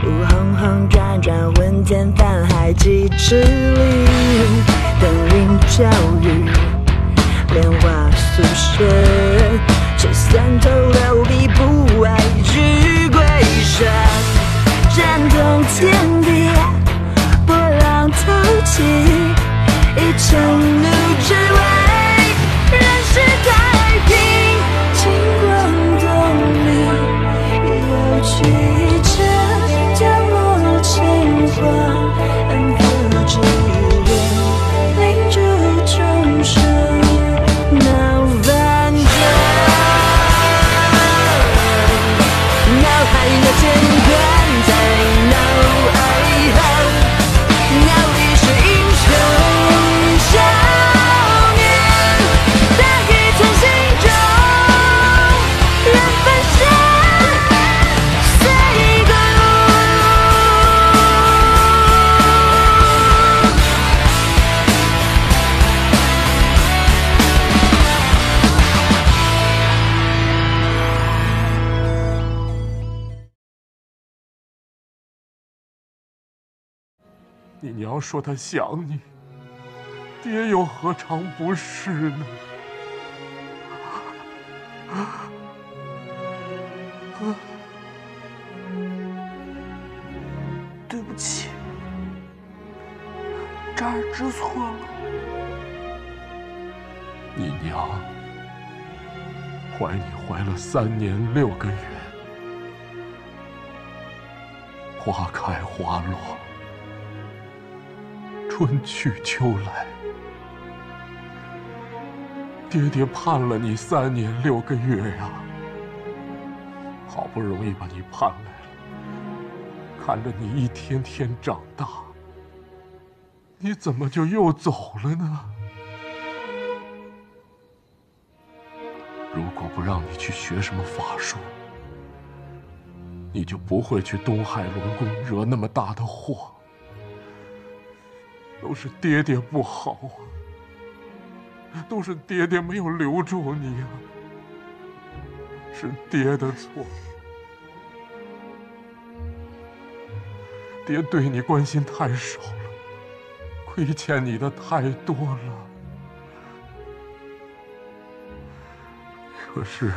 轰轰转转，混天泛海，几尺里，灯影飘雨，莲花俗世，吹散透流笔，不畏惧归山，战动天地，波浪淘气，一尘怒只为人世太平，金光动力，有去一尘，掉落情话，安抚之人，领主众生，闹翻腾，脑海的天边在闹哀嚎，闹历史英雄少年，大义从心中，人分身，随归你娘说她想你，爹又何尝不是呢？ 对不起，渣儿知错了。 你娘怀你怀了3年6个月，花开花落，春去秋来，爹爹盼了你3年6个月呀，好不容易把你盼来了，看着你一天天长大，你怎么就又走了呢？如果不让你去学什么法术，你就不会去东海龙宫惹那么大的祸。都是爹爹不好啊，都是爹爹没有留住你啊，是爹的错。爹对你关心太少了，亏欠你的太多了。可是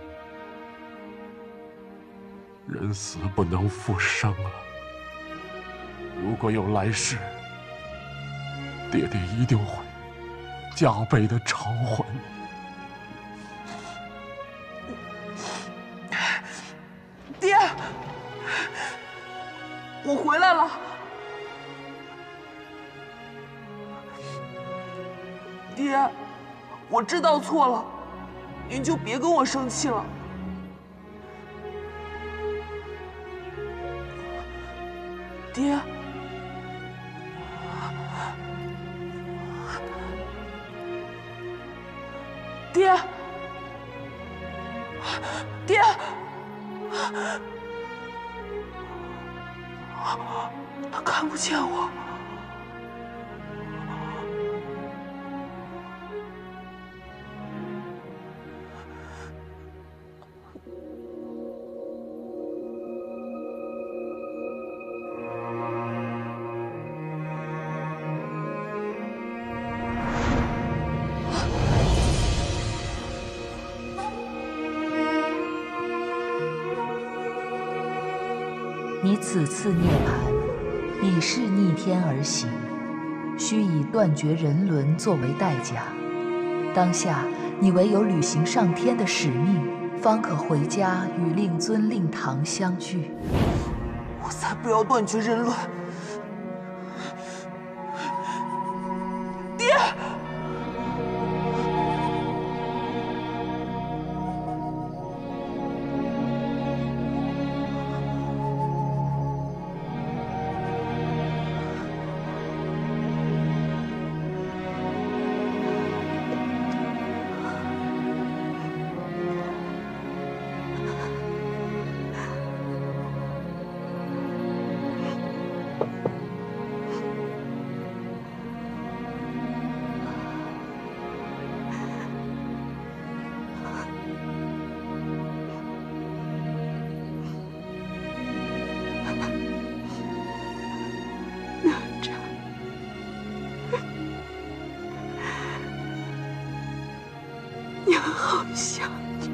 人死不能复生了，如果有来世，爹爹一定会加倍的偿还你。 爹，我回来了。爹，我知道错了，您就别跟我生气了。爹。爹，爹，他看不见我。 你此次涅槃，已是逆天而行，需以断绝人伦作为代价。当下，你唯有履行上天的使命，方可回家与令尊、令堂相聚。 我才不要断绝人伦！爹！ 好想你。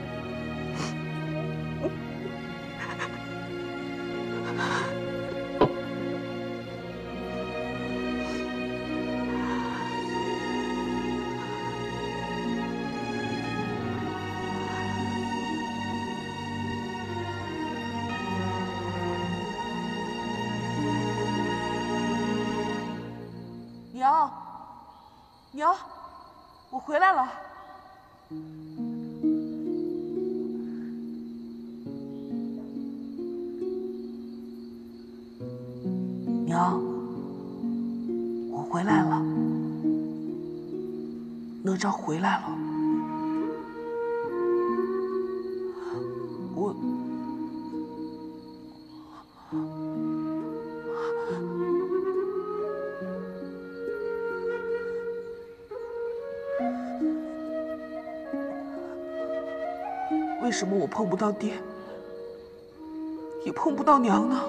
娘，娘，我回来了。娘，我回来了。哪吒回来了。我。 为什么我碰不到爹，也碰不到娘呢？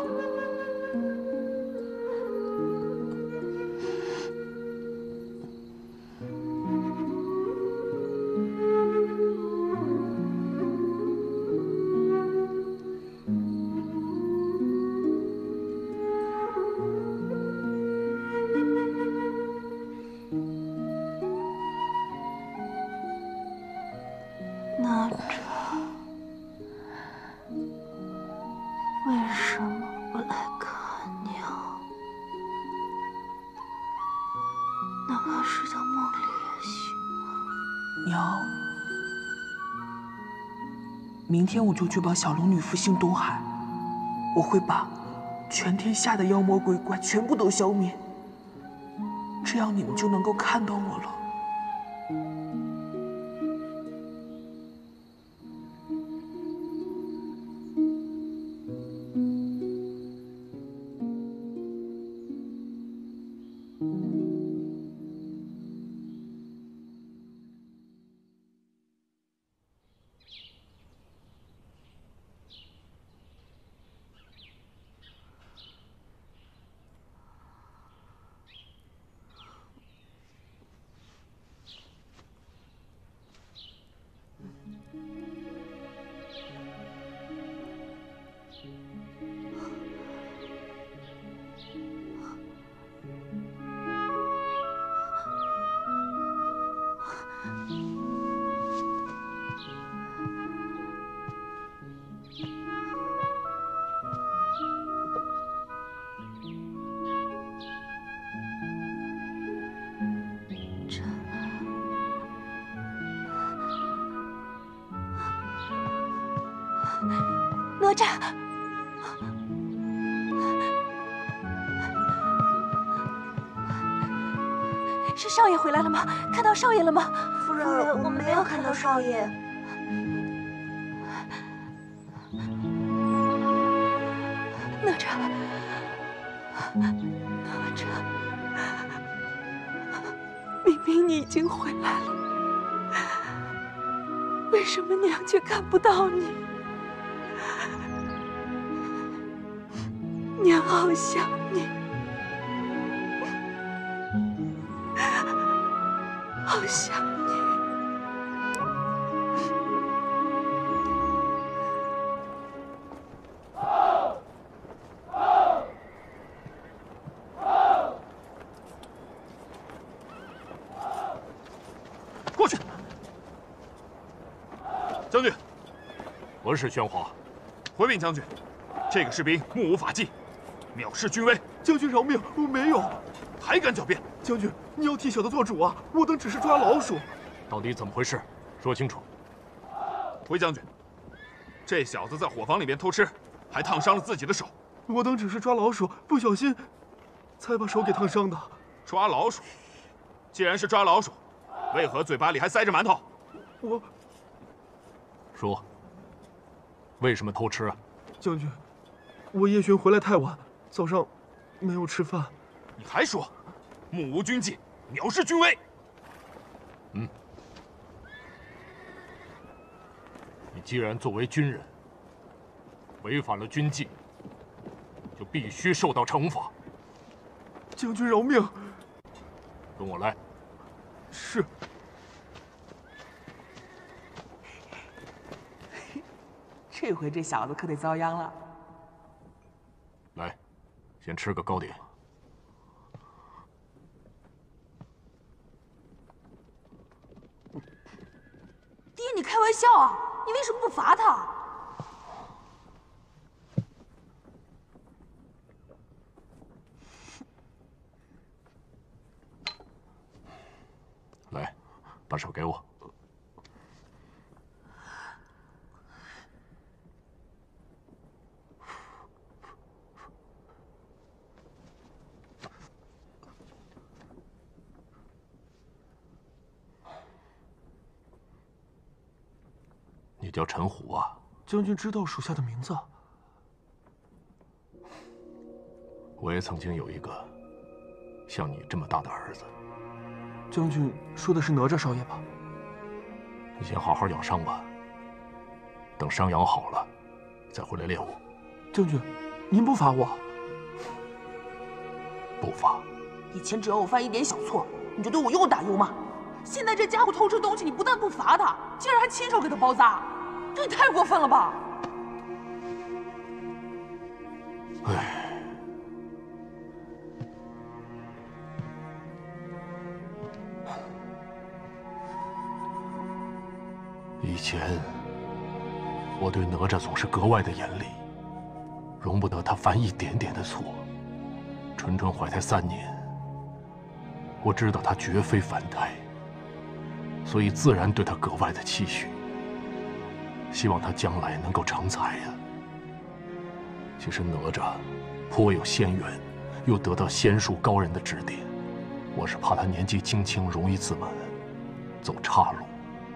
哪吒。 为什么不来看娘？哪怕是在梦里也行啊。 娘，明天我就去把小龙女复兴东海，我会把全天下的妖魔鬼怪全部都消灭，这样你们就能够看到我了。 哪吒，是少爷回来了吗？看到少爷了吗？ 夫人，我没有看到少爷。 哪吒，哪吒，明明你已经回来了，为什么娘却看不到你？ 娘好想你，好想你。 过去，将军，何事喧哗？ 回禀将军，这个士兵目无法纪。 藐视军威， 将军饶命！我没有， 还敢狡辩！ 将军，你要替小的做主啊！我等只是抓老鼠。 到底怎么回事？说清楚。 回将军，这小子在伙房里面偷吃，还烫伤了自己的手。 我等只是抓老鼠，不小心才把手给烫伤的。 抓老鼠？既然是抓老鼠，为何嘴巴里还塞着馒头？ 我说，为什么偷吃啊？ 将军，我夜巡回来太晚。 早上没有吃饭， 你还说目无军纪，藐视军威。 你既然作为军人违反了军纪，就必须受到惩罚。 将军饶命！ 跟我来。 是。 这回这小子可得遭殃了。 来，先吃个糕点。 爹，你开玩笑啊？你为什么不罚他？ 来，把手给我。你叫陈虎啊？ 将军知道属下的名字？ 我也曾经有一个像你这么大的儿子。 将军说的是哪吒少爷吧？ 你先好好养伤吧，等伤养好了，再回来练武。 将军，您不罚我？ 不罚。 以前只要我犯一点小错，你就对我又打又骂。现在这家伙偷吃东西，你不但不罚他，竟然还亲手给他包扎，这也太过分了吧！ 唉。以前，我对哪吒总是格外的严厉，容不得他犯一点点的错。纯纯怀胎3年，我知道他绝非凡胎，所以自然对他格外的期许，希望他将来能够成才呀。其实哪吒颇有仙缘，又得到仙术高人的指点，我是怕他年纪轻轻容易自满，走岔路。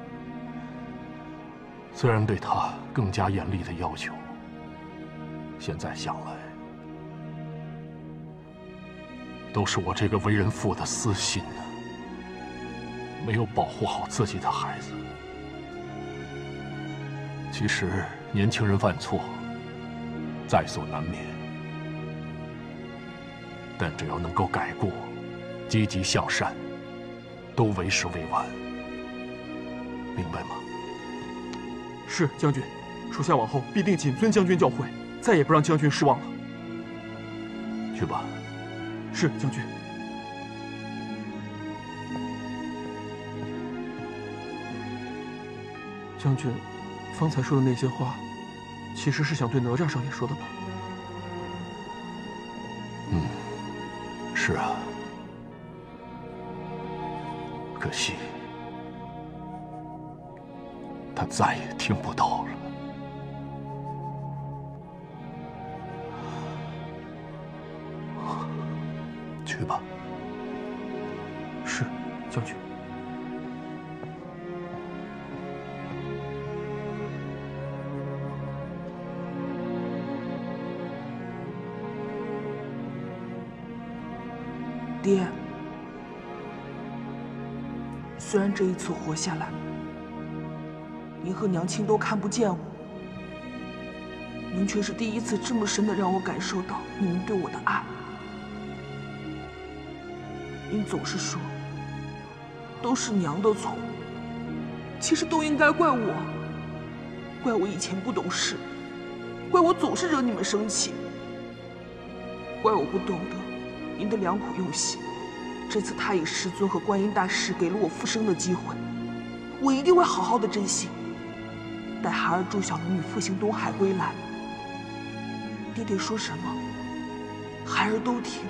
虽然对他更加严厉的要求，现在想来，都是我这个为人父的私心呢，没有保护好自己的孩子。其实年轻人犯错，在所难免，但只要能够改过，积极向善，都为时未晚，明白吗？ 是将军，属下往后必定谨遵将军教诲，再也不让将军失望了。 去吧。 是将军。将军，方才说的那些话，其实是想对哪吒少爷说的吧？ 嗯，是啊。可惜，他再也听不到了。去吧。 是，将军。 爹，虽然这一次活下来，您和娘亲都看不见我，您却是第一次这么深的让我感受到你们对我的爱。您总是说都是娘的错，其实都应该怪我，怪我以前不懂事，怪我总是惹你们生气，怪我不懂得您的良苦用心。这次太乙师尊和观音大师给了我复生的机会，我一定会好好的珍惜，待孩儿助小龙女复兴东海归来，爹爹说什么，孩儿都听。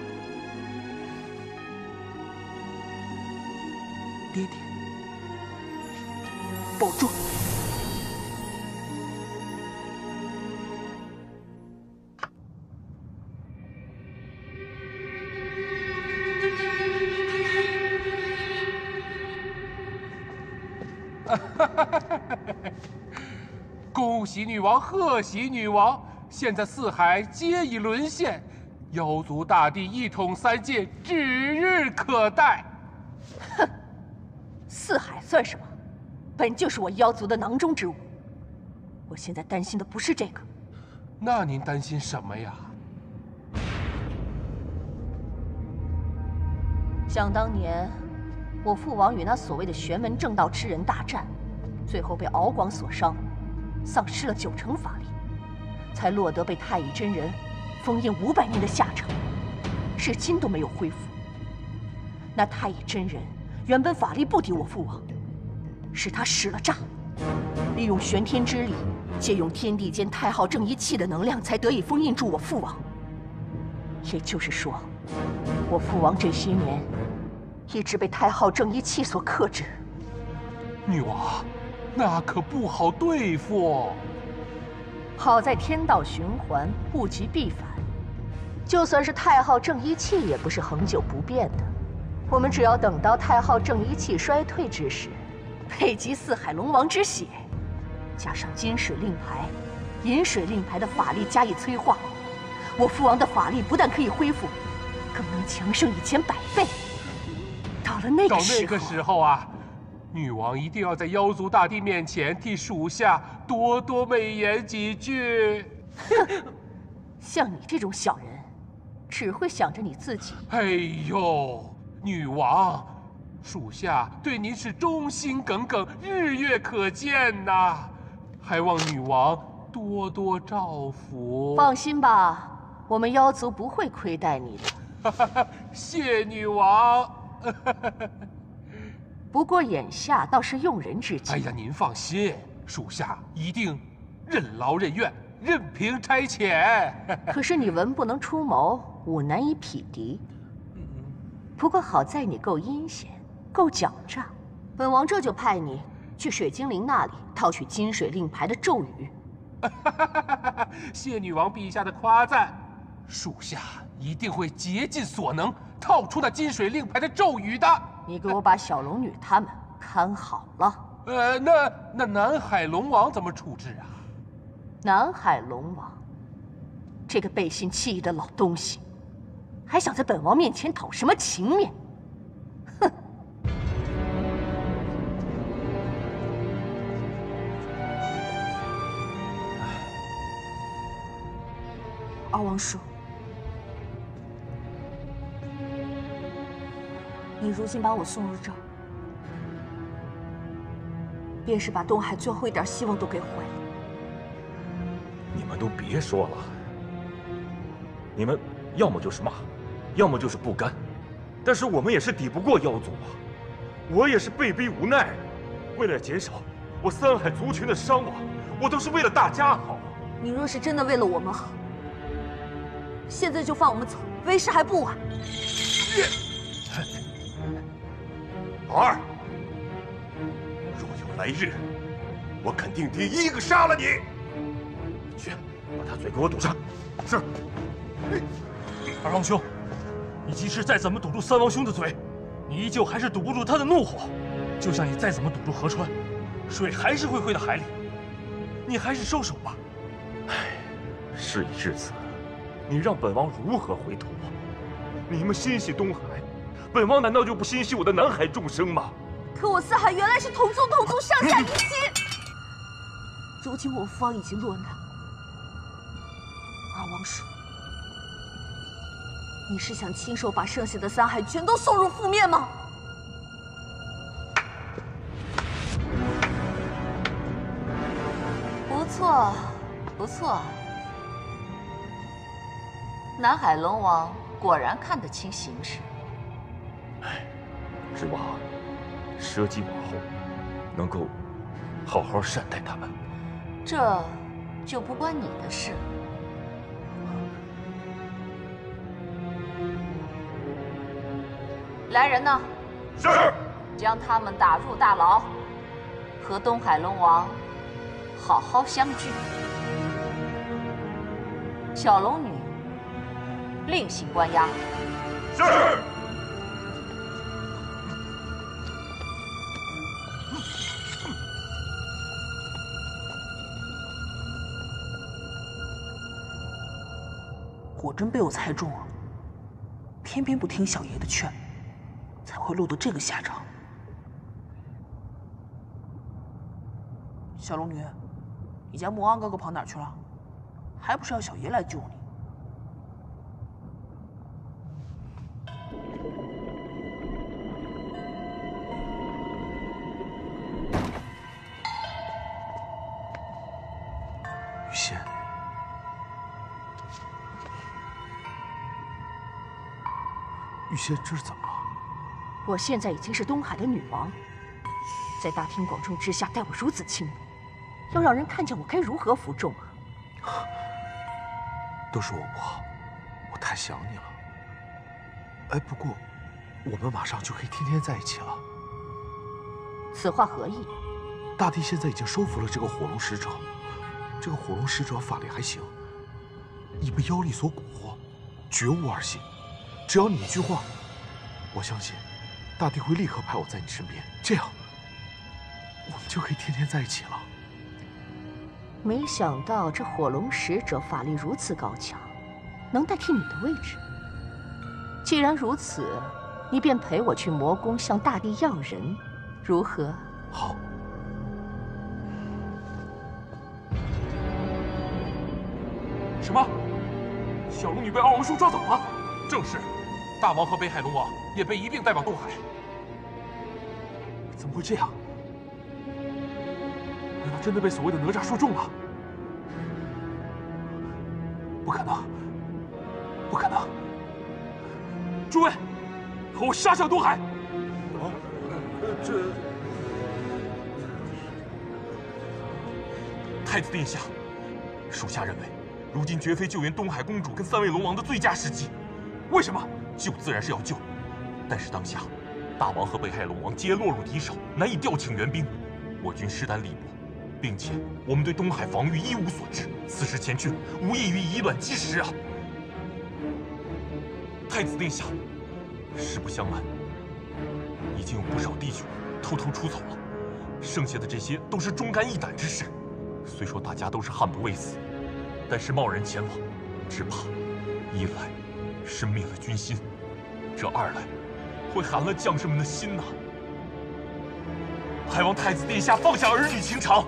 爹爹，保重。 恭喜女王，贺喜女王！现在四海皆已沦陷，妖族大帝一统三界指日可待。 哼，四海算什么？本就是我妖族的囊中之物。我现在担心的不是这个。 那您担心什么呀？ 想当年，我父王与那所谓的玄门正道之人大战，最后被敖广所伤，丧失了90%法力。 才落得被太乙真人封印500年的下场，至今都没有恢复。那太乙真人原本法力不敌我父王，是他使了诈，利用玄天之力，借用天地间太昊正一气的能量，才得以封印住我父王。也就是说，我父王这些年一直被太昊正一气所克制。 女王，那可不好对付。 好在天道循环，物极必反。就算是太昊正一气，也不是恒久不变的。我们只要等到太昊正一气衰退之时，配集四海龙王之血，加上金水令牌、银水令牌的法力加以催化，我父王的法力不但可以恢复，更能强盛以前100倍。到那个时候啊， 女王一定要在妖族大帝面前替属下多多美言几句。 像你这种小人，只会想着你自己。 哎呦，女王，属下对您是忠心耿耿，日月可见呐，还望女王多多照拂。 放心吧，我们妖族不会亏待你的。 谢女王。 不过眼下倒是用人之际。 哎呀，您放心，属下一定任劳任怨，任凭差遣。 可是你文不能出谋，武难以匹敌。不过好在你够阴险，够狡诈，本王这就派你去水精灵那里套取金水令牌的咒语。 谢女王陛下的夸赞，属下一定会竭尽所能套出那金水令牌的咒语的。 你给我把小龙女他们看好了。 那南海龙王怎么处置啊？ 南海龙王，这个背信弃义的老东西，还想在本王面前讨什么情面？哼！ 二王叔，你如今把我送入这儿，便是把东海最后一点希望都给毁了。 你们都别说了，你们要么就是骂，要么就是不甘，但是我们也是抵不过妖族啊！我也是被逼无奈，为了减少我三海族群的伤亡，我都是为了大家好。 你若是真的为了我们好，现在就放我们走，为时还不晚。 老二，若有来日，我肯定第一个杀了你。去，把他嘴给我堵上。是。 二王兄，你即使再怎么堵住三王兄的嘴，你依旧还是堵不住他的怒火。就像你再怎么堵住河川，水还是会汇到海里。你还是收手吧。 唉，事已至此，你让本王如何回头啊？你们心系东海，本王难道就不心系我的南海众生吗？ 可我四海原来是同宗同族，上下一心。如今我父王已经落难，二王叔，你是想亲手把剩下的三海全都送入覆灭吗？ 不错，不错。南海龙王果然看得清形势。 唉，指望蛇姬往后能够好好善待他们。 这就不关你的事。来人呐！ 是。 将他们打入大牢，和东海龙王好好相聚。小龙女另行关押。 是。 果真被我猜中了，偏偏不听小爷的劝，才会落得这个下场。小龙女，你家魔王哥哥跑哪儿去了？还不是要小爷来救你？ 雨仙， 玉仙，这是怎么了？ 我现在已经是东海的女王，在大庭广众之下待我如此轻蔑，要让人看见我该如何服众啊！ 都是我不好，我太想你了。哎，不过，我们马上就可以天天在一起了。 此话何意？ 大帝现在已经收服了这个火龙使者，这个火龙使者法力还行，已被妖力所蛊惑，绝无二心。只要你一句话，我相信大帝会立刻派我在你身边，这样我们就可以天天在一起了。 没想到这火龙使者法力如此高强，能代替你的位置。既然如此，你便陪我去魔宫向大帝要人，如何？ 好。 什么？小龙女被二王叔抓走了？正是。大王和北海龙王也被一并带往东海。 怎么会这样？难道真的被所谓的哪吒说中了？不可能！不可能！诸位，和我杀向东海！ 太子殿下，属下认为，如今绝非救援东海公主跟3位龙王的最佳时机。 为什么？ 救自然是要救，但是当下，大王和北海龙王皆落入敌手，难以调请援兵。我军势单力薄，并且我们对东海防御一无所知，此时前去，无异于以卵击石啊！太子殿下，实不相瞒，已经有不少弟兄偷偷出走了，剩下的这些都是忠肝义胆之士。虽说大家都是悍不畏死，但是贸然前往，只怕一来是灭了军心，这二来会寒了将士们的心呐。还望太子殿下放下儿女情长。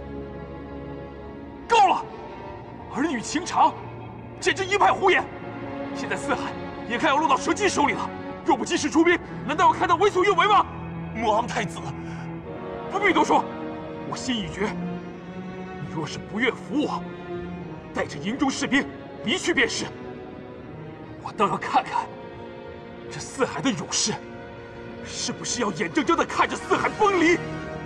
够了！儿女情长，简直一派胡言！现在四海眼看要落到蛇姬手里了，若不及时出兵，难道要看到为所欲为吗？ 魔昂太子， 不必多说，我心已决。你若是不愿服我，带着营中士兵离去便是。我倒要看看，这四海的勇士，是不是要眼睁睁地看着四海崩离？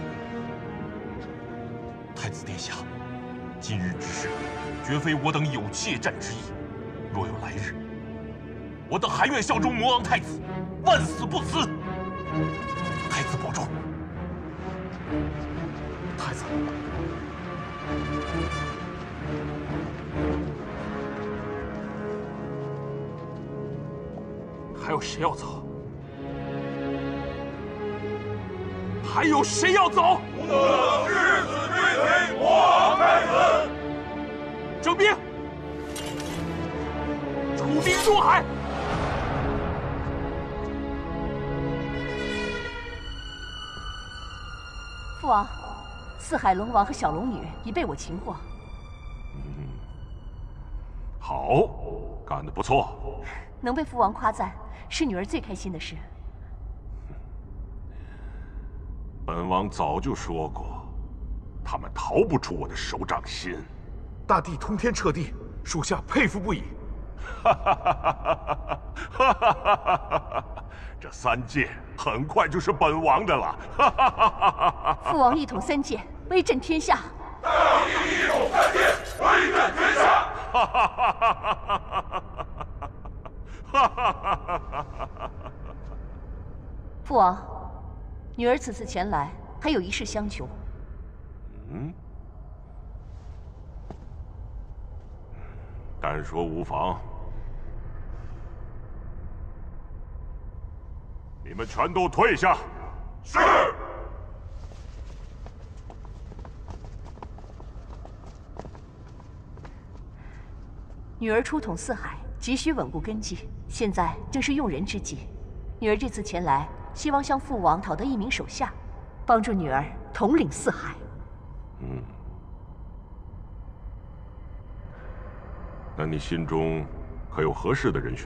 太子殿下，今日之事，绝非我等有怯战之意。若有来日，我等还愿效忠魔昂太子，万死不辞。太子保重。 太子。还有谁要走？还有谁要走？ 不得誓死追随魔昂太子！ 整兵！出兵东海！ 父王，四海龙王和小龙女已被我擒获。 好，干得不错。 能被父王夸赞，是女儿最开心的事。 本王早就说过，他们逃不出我的手掌心。 大帝通天彻地，属下佩服不已。 这3界很快就是本王的了。 父王一统3界，威震天下。 大帝一统3界，威震天下。 父王，女儿此次前来，还有一事相求。 但说无妨。你们全都退下。是。 女儿出统四海，急需稳固根基，现在正是用人之际。女儿这次前来，希望向父王讨得1名手下，帮助女儿统领四海。 那你心中可有合适的人选？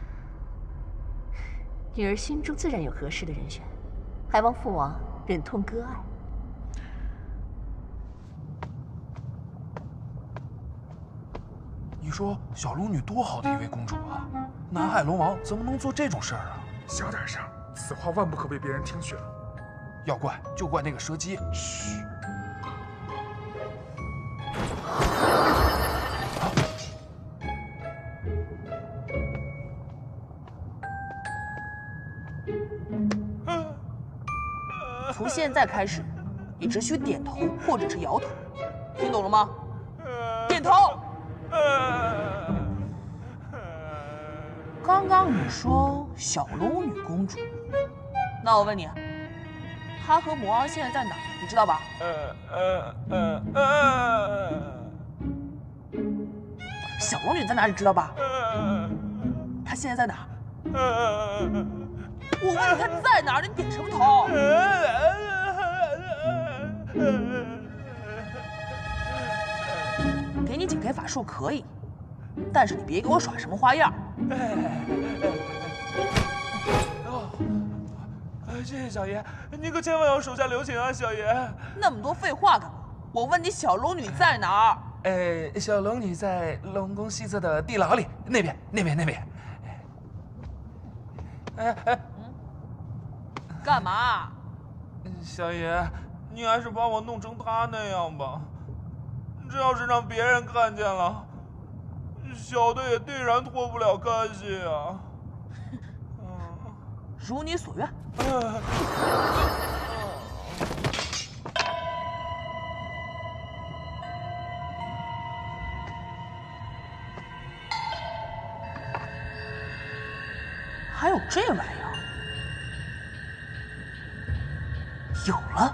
女儿心中自然有合适的人选，还望父王忍痛割爱。 你说小龙女多好的一位公主啊，南海龙王怎么能做这种事儿啊？ 小点声，此话万不可被别人听去了。 要怪就怪那个蛇姬。 嘘。 从现在开始，你只需点头或者是摇头，听懂了吗？点头。刚刚你说小龙女公主，那我问你，她和魔儿现在在哪儿？你知道吧？小龙女在哪里？知道吧？她现在在哪儿？我问你她在哪儿，你点什么头？给你解开法术可以，但是你别给我耍什么花样。 谢谢小爷，你可千万要手下留情啊，小爷。 那么多废话干嘛？我问你，小龙女在哪儿？ 小龙女在龙宫西侧的地牢里，那边。 干嘛？ 小爷，你还是把我弄成他那样吧。这要是让别人看见了，小的也定然脱不了干系啊。 如你所愿。还有这玩意儿？有了！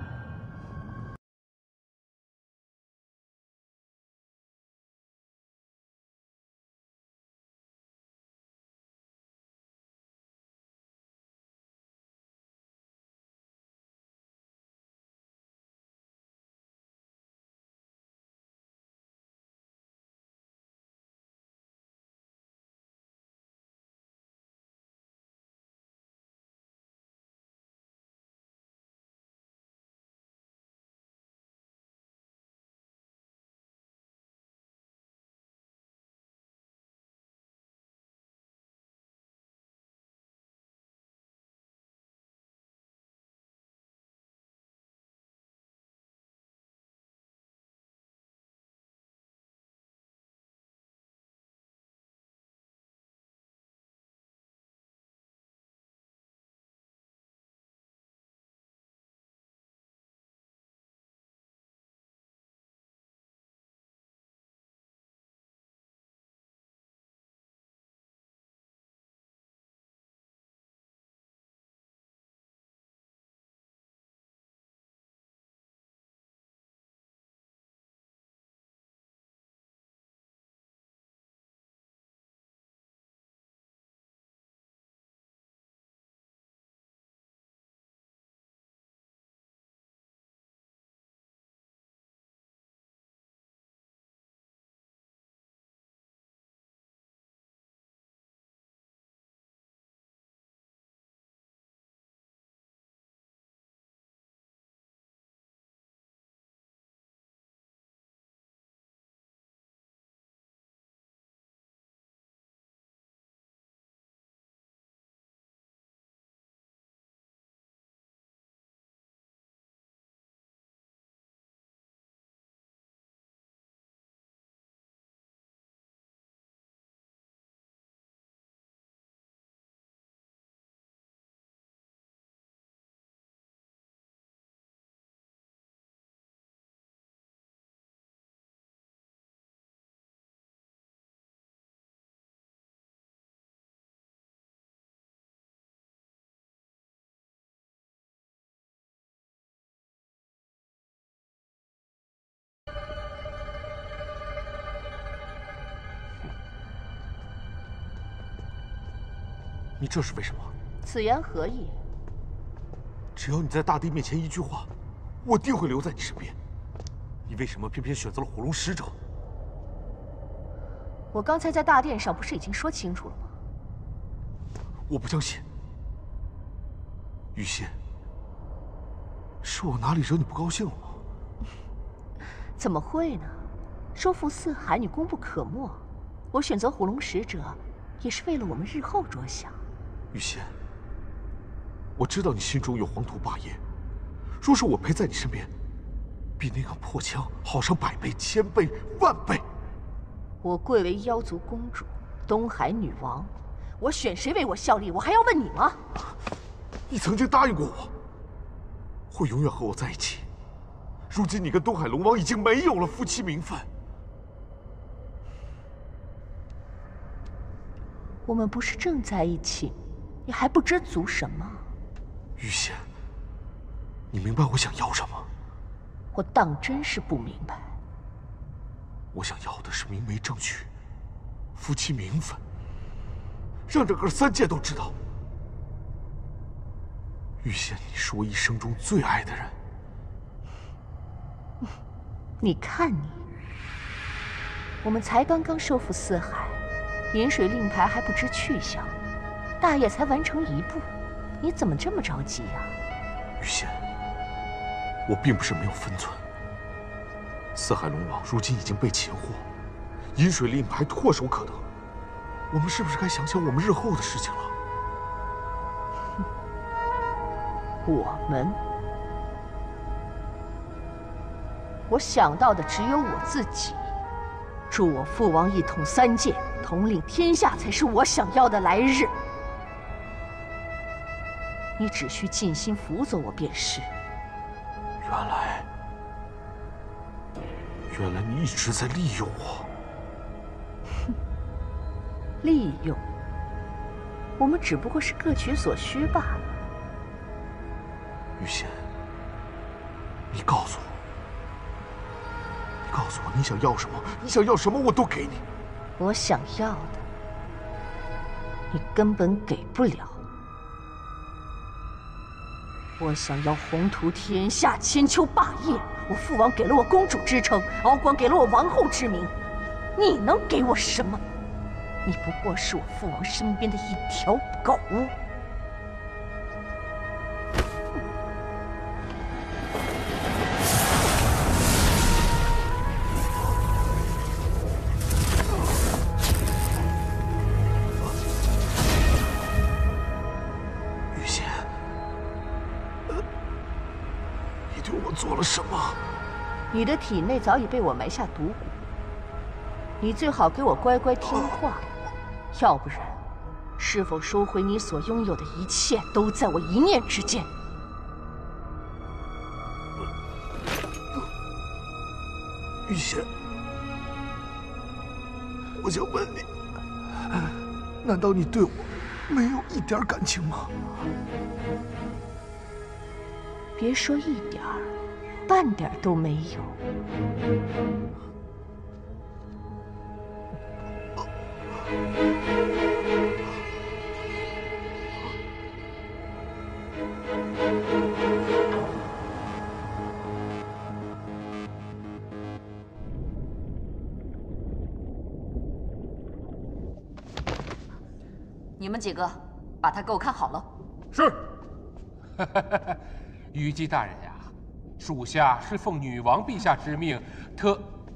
你这是为什么？ 此言何意？ 只要你在大帝面前一句话，我定会留在你身边。你为什么偏偏选择了火龙使者？ 我刚才在大殿上不是已经说清楚了吗？ 我不相信。雨欣，是我哪里惹你不高兴了吗？ 怎么会呢？收复四海，你功不可没， 我选择火龙使者，也是为了我们日后着想。 玉仙，我知道你心中有黄土霸业，若是我陪在你身边，比那杆破枪好上100倍、1000倍、10000倍。 我贵为妖族公主，东海女王，我选谁为我效力，我还要问你吗？ 你曾经答应过我，会永远和我在一起。如今你跟东海龙王已经没有了夫妻名分。 我们不是正在一起，你还不知足什么？ 玉仙，你明白我想要什么？ 我当真是不明白。 我想要的是明媒正娶，夫妻名分，让整个3界都知道，玉仙，你是我一生中最爱的人。 你看你，我们才刚刚收复四海，饮水令牌还不知去向，大业才完成1步，你怎么这么着急呀？ 玉仙，我并不是没有分寸。四海龙王如今已经被擒获，饮水令牌唾手可得，我们是不是该想想我们日后的事情了？ 我想到的只有我自己。助我父王一统3界，统领天下，才是我想要的来日。你只需尽心辅佐我便是。 原来你一直在利用我。 利用？我们只不过是各取所需罢了。 玉仙，你告诉我，你想要什么？你想要什么，我都给你。 我想要的，你根本给不了。我想要宏图天下，千秋霸业。我父王给了我公主之称，敖广给了我王后之名，你能给我什么？你不过是我父王身边的一条狗。 玉仙，你对我做了什么？ 你的体内早已被我埋下毒蛊，你最好给我乖乖听话，要不然，是否收回你所拥有的一切，都在我一念之间。 玉仙，我想问你，难道你对我没有一点感情吗？ 别说一点儿，半点都没有。 你们几个把他给我看好了。 是。虞姬大人呀，属下是奉女王陛下之命，特……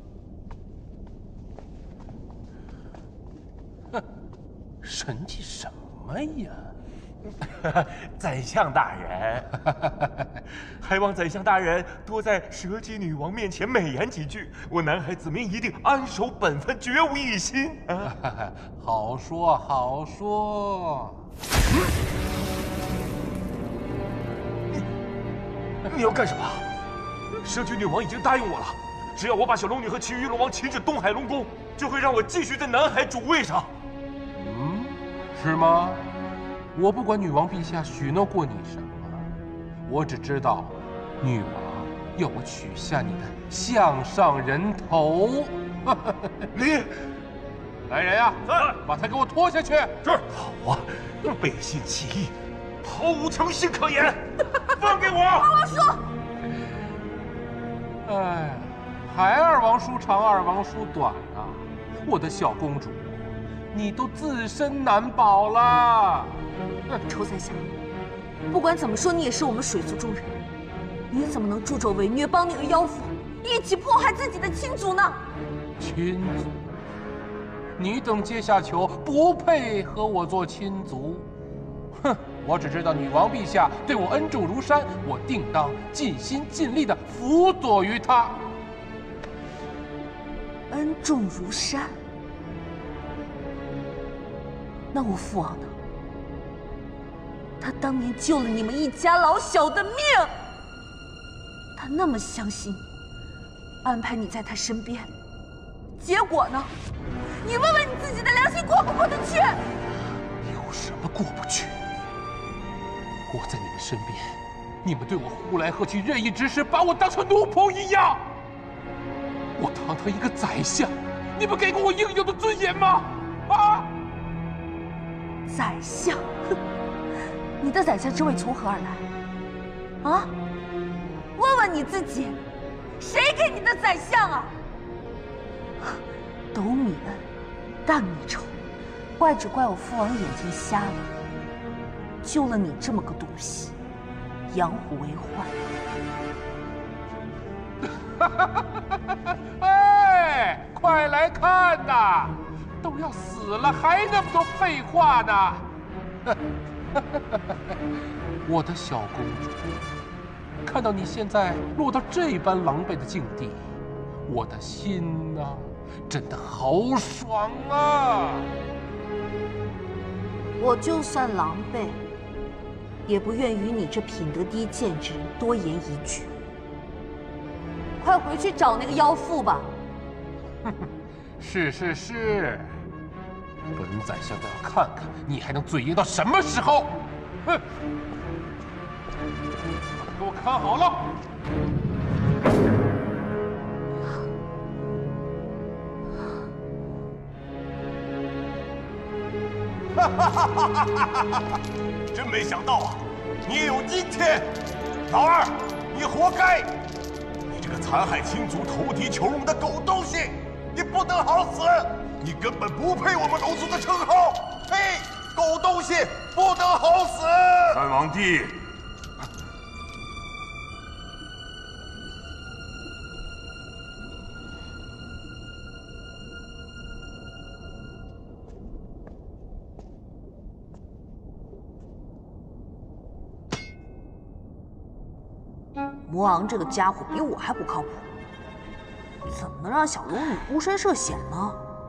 哼，神气什么呀？ 宰相大人，还望宰相大人多在蛇姬女王面前美言几句，我南海子民一定安守本分，绝无异心。 好说好说。 你要干什么？蛇姬女王已经答应我了，只要我把小龙女和其余龙王擒至东海龙宫，就会让我继续在南海主位上。 嗯，是吗？我不管女王陛下许诺过你什么，我只知道，女王要我取下你的项上人头。 你， 来人呀，把他给我拖下去。 是。好啊，背信弃义，毫无诚信可言。放给我！ 二王叔。 哎，还二王叔长，二王叔短啊！我的小公主，你都自身难保了。 仇宰相，不管怎么说，你也是我们水族中人，你怎么能助纣为虐，帮那个妖妇一起迫害自己的亲族呢？ 亲族？ 你等阶下囚，不配和我做亲族。哼，我只知道女王陛下对我恩重如山，我定当尽心尽力地辅佐于她。 恩重如山？那我父王呢？他当年救了你们一家老小的命，他那么相信你，安排你在他身边，结果呢？你问问你自己的良心过不过得去？ 有什么过不去？我在你们身边，你们对我呼来喝去，任意指使，把我当成奴仆一样。我堂堂一个宰相，你们给过我应有的尊严吗？啊！ 宰相，哼！你的宰相之位从何而来？啊？问问你自己，谁给你的宰相啊？斗米恩，担米仇，怪只怪我父王眼睛瞎了，救了你这么个东西，养虎为患。哎，快来看呐！都要死了，还那么多废话呢！我的小公主，看到你现在落到这般狼狈的境地，我的心呐，真的好爽啊！ 我就算狼狈，也不愿与你这品德低贱之人多言一句。快回去找那个妖妇吧。 是，本宰相倒要看看你还能嘴硬到什么时候！哼！给我看好了！ 真没想到啊，你也有今天！老二，你活该！你这个残害亲族、投敌求荣的狗东西，你不得好死！你根本不配我们龙族的称号！呸！狗东西，不得好死！ 三王弟， 魔昂这个家伙比我还不靠谱，怎么能让小龙女孤身涉险呢？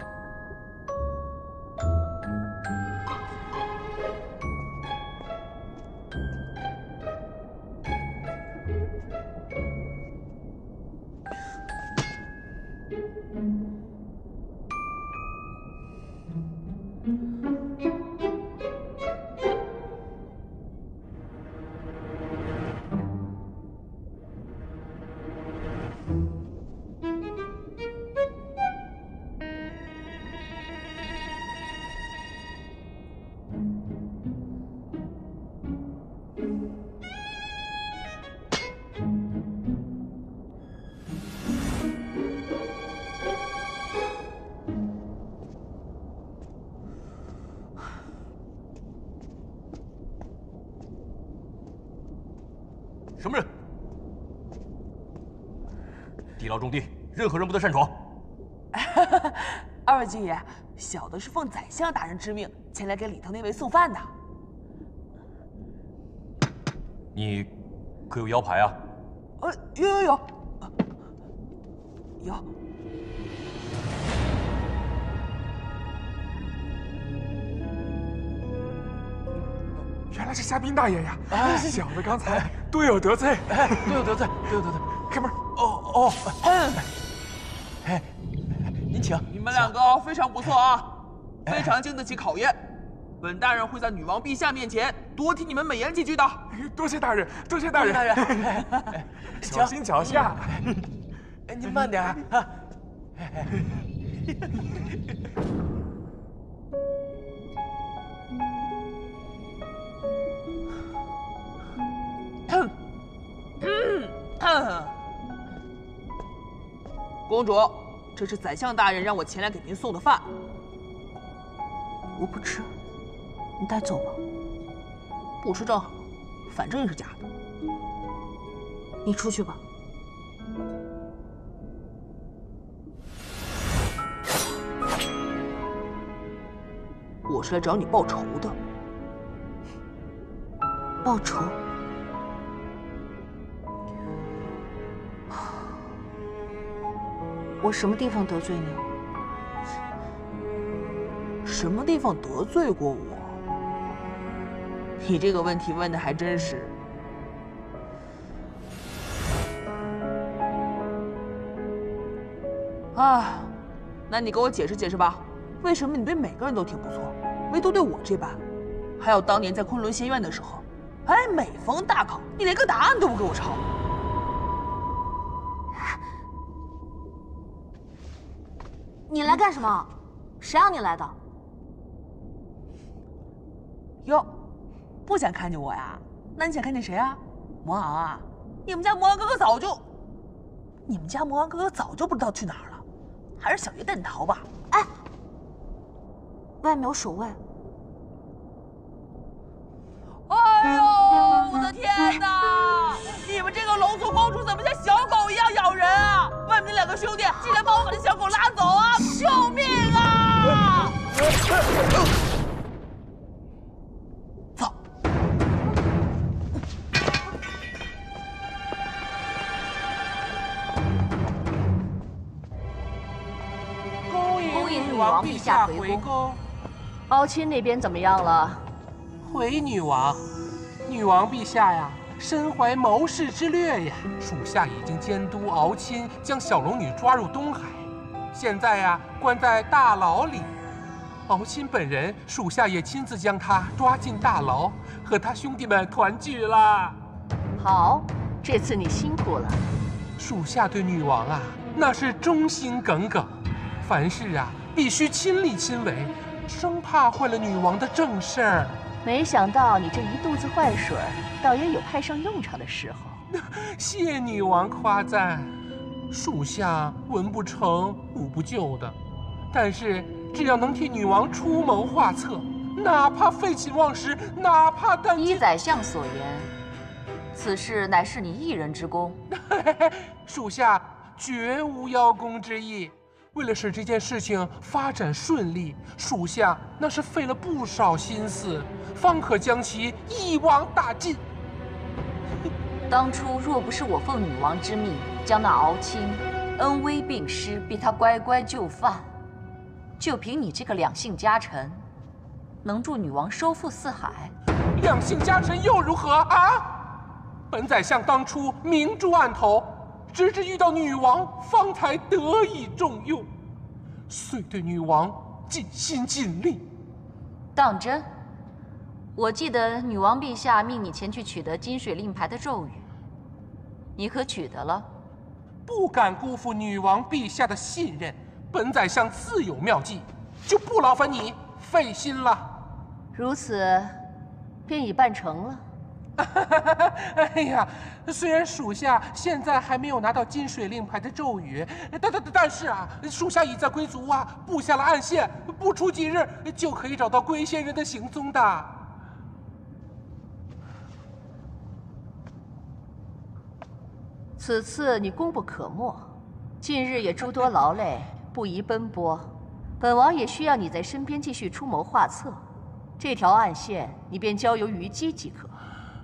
什么人？地牢中地，任何人不得擅闯。 二位军爷，小的是奉宰相大人之命前来给里头那位送饭的。 你可有腰牌啊？ 有。 原来是虾兵大爷呀！小的刚才多有得罪， 多有得罪。 开门。 您请。 你们两个非常不错啊，非常经得起考验。本大人会在女王陛下面前多替你们美言几句的。 多谢大人，多谢大人。小心脚下。 您慢点啊。 公主，这是宰相大人让我前来给您送的饭。 我不吃，你带走吧。 不吃正好，反正也是假的。 你出去吧。 我是来找你报仇的。 报仇？我什么地方得罪你？ 什么地方得罪过我？你这个问题问的还真是。啊，那你给我解释解释吧，为什么你对每个人都挺不错，唯独对我这般？还有当年在昆仑仙院的时候，哎，每逢大考，你连个答案都不给我抄。 你来干什么？谁让你来的？ 哟，不想看见我呀？那你想看见谁啊？魔昂啊？你们家魔昂哥哥早就不知道去哪儿了，还是小爷带你逃吧？ 哎，外面有守卫。 哎呦，我的天哪！你们这个龙族公主怎么像小狗一样咬人啊？外面那两个兄弟竟然帮我把这小狗拉走啊！救命啊！走。 恭迎女王陛下回宫。 敖钦那边怎么样了？ 回女王，女王陛下呀，身怀谋士之略呀，属下已经监督敖钦将小龙女抓入东海，现在呀关在大牢里。敖钦本人，属下也亲自将他抓进大牢，和他兄弟们团聚了。 好，这次你辛苦了。 属下对女王啊，那是忠心耿耿，凡事啊必须亲力亲为，生怕坏了女王的正事儿。 没想到你这一肚子坏水，倒也有派上用场的时候。 谢女王夸赞，属下文不成武不就的，但是只要能替女王出谋划策，哪怕废寝忘食，哪怕担依宰相所言，此事乃是你一人之功。 属下绝无邀功之意。为了使这件事情发展顺利，属下那是费了不少心思，方可将其一网打尽。 当初若不是我奉女王之命，将那敖钦恩威并施，逼他乖乖就范，就凭你这个两姓家臣，能助女王收复四海？ 两姓家臣又如何啊？本宰相当初明珠案头，直至遇到女王，方才得以重用，遂对女王尽心尽力。 当真？我记得女王陛下命你前去取得金水令牌的咒语，你可取得了？ 不敢辜负女王陛下的信任，本宰相自有妙计，就不劳烦你费心了。 如此，便已办成了。 哎呀，虽然属下现在还没有拿到金水令牌的咒语，但是啊，属下已在归族啊布下了暗线，不出几日就可以找到龟仙人的行踪的。 此次你功不可没，近日也诸多劳累，不宜奔波。本王也需要你在身边继续出谋划策，这条暗线你便交由虞姬即可。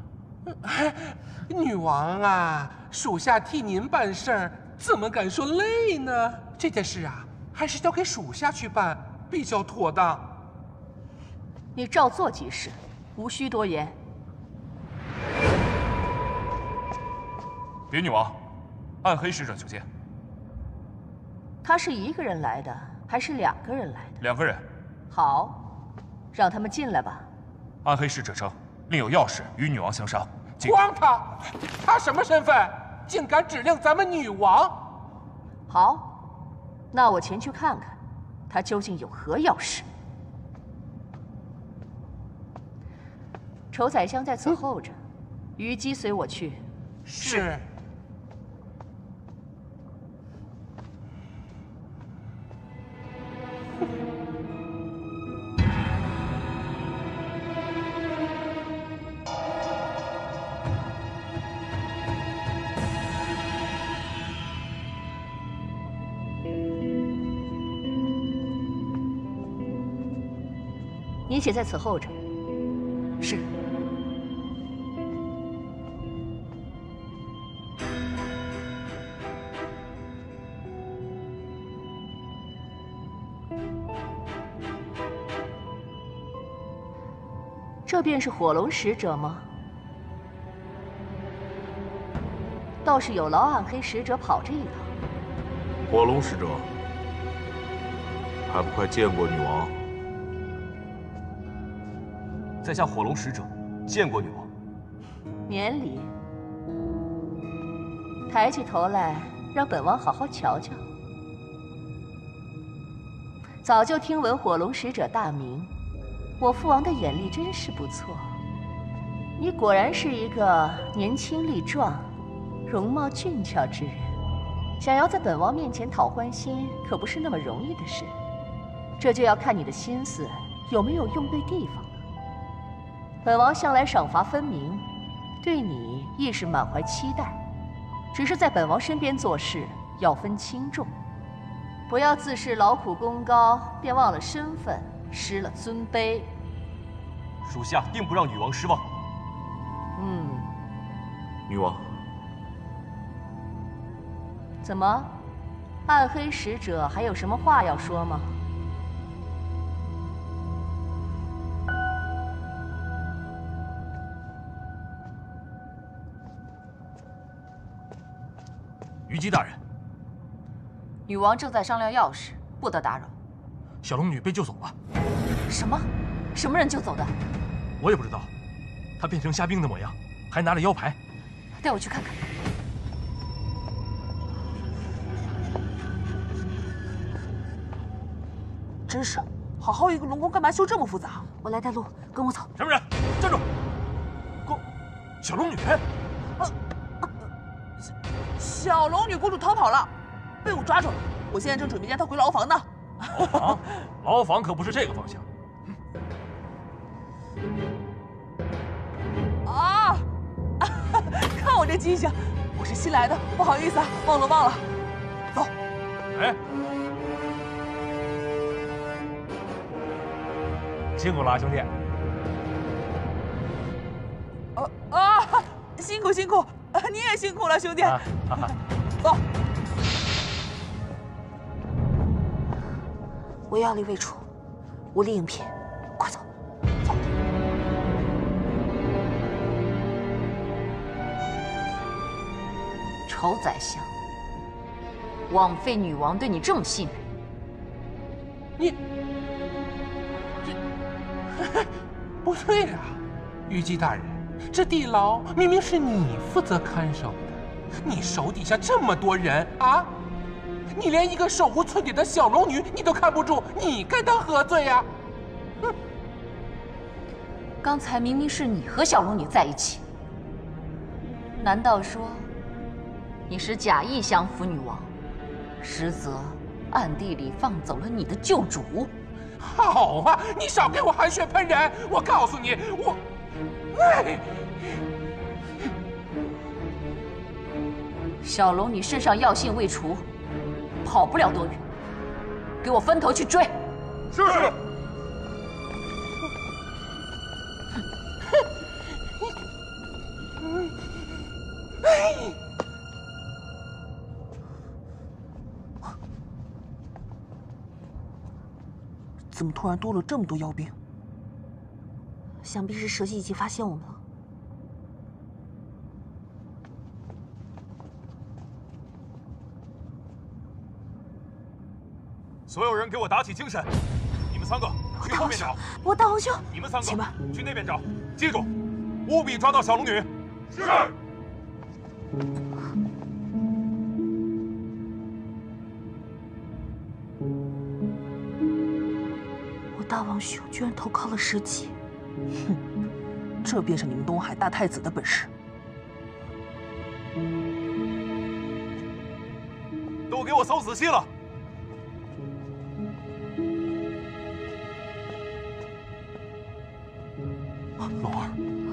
女王啊，属下替您办事儿，怎么敢说累呢？这件事啊，还是交给属下去办比较妥当。 你照做即是，无需多言。 禀女王，暗黑使者求见。 他是一个人来的，还是两个人来的 ？2个人。 好，让他们进来吧。 暗黑使者称，另有要事与女王相商。 光他什么身份？竟敢指令咱们女王？ 好，那我前去看看，他究竟有何要事。仇宰相在此候着，虞姬随我去。 是。 你且在此候着。 是。 这便是火龙使者吗？倒是有劳暗黑使者跑这一趟。 火龙使者，还不快见过女王？ 在下火龙使者，见过女王。 免礼。抬起头来，让本王好好瞧瞧。早就听闻火龙使者大名。我父王的眼力真是不错，你果然是一个年轻力壮、容貌俊俏之人。想要在本王面前讨欢心，可不是那么容易的事。这就要看你的心思有没有用对地方了。本王向来赏罚分明，对你亦是满怀期待。只是在本王身边做事要分轻重，不要自恃劳苦功高，便忘了身份。失了尊卑， 属下定不让女王失望。 女王， 怎么，暗黑使者还有什么话要说吗？ 虞姬大人， 女王正在商量要事，不得打扰。 小龙女被救走了。 什么？什么人救走的？ 我也不知道。她变成虾兵的模样，还拿了腰牌。 带我去看看。 真是，好好一个龙宫，干嘛修这么复杂？ 我来带路，跟我走。 什么人？站住！小龙女。 小龙女公主逃跑了，被我抓住了。我现在正准备押她回牢房呢。 牢房？牢房可不是这个方向。 啊！看我这记性，我是新来的，不好意思啊，忘了。走。 哎，辛苦了，兄弟。 辛苦，你也辛苦了，兄弟。走。 我药力未出，无力应聘，快走。 走。 丑宰相，枉费女王对你这么信任。 你，不对啊，虞姬大人，这地牢明明是你负责看守的，你手底下这么多人啊！你连一个守护村里的小龙女你都看不住，你该当何罪呀？ 刚才明明是你和小龙女在一起，难道说你是假意降服女王，实则暗地里放走了你的救主？ 好啊，你少给我含血喷人！我告诉你， 小龙女身上药性未除，跑不了多远，给我分头去追。 是。 怎么突然多了这么多妖兵？ 想必是蛇姬已经发现我们了。 所有人给我打起精神！你们3个去后面找。 我大皇兄。 你们3个且慢， 去那边找，记住，务必抓到小龙女。 是。 我大王兄居然投靠了蛇姬， 哼，这便是你们东海大太子的本事。 都给我搜仔细了！ 老二，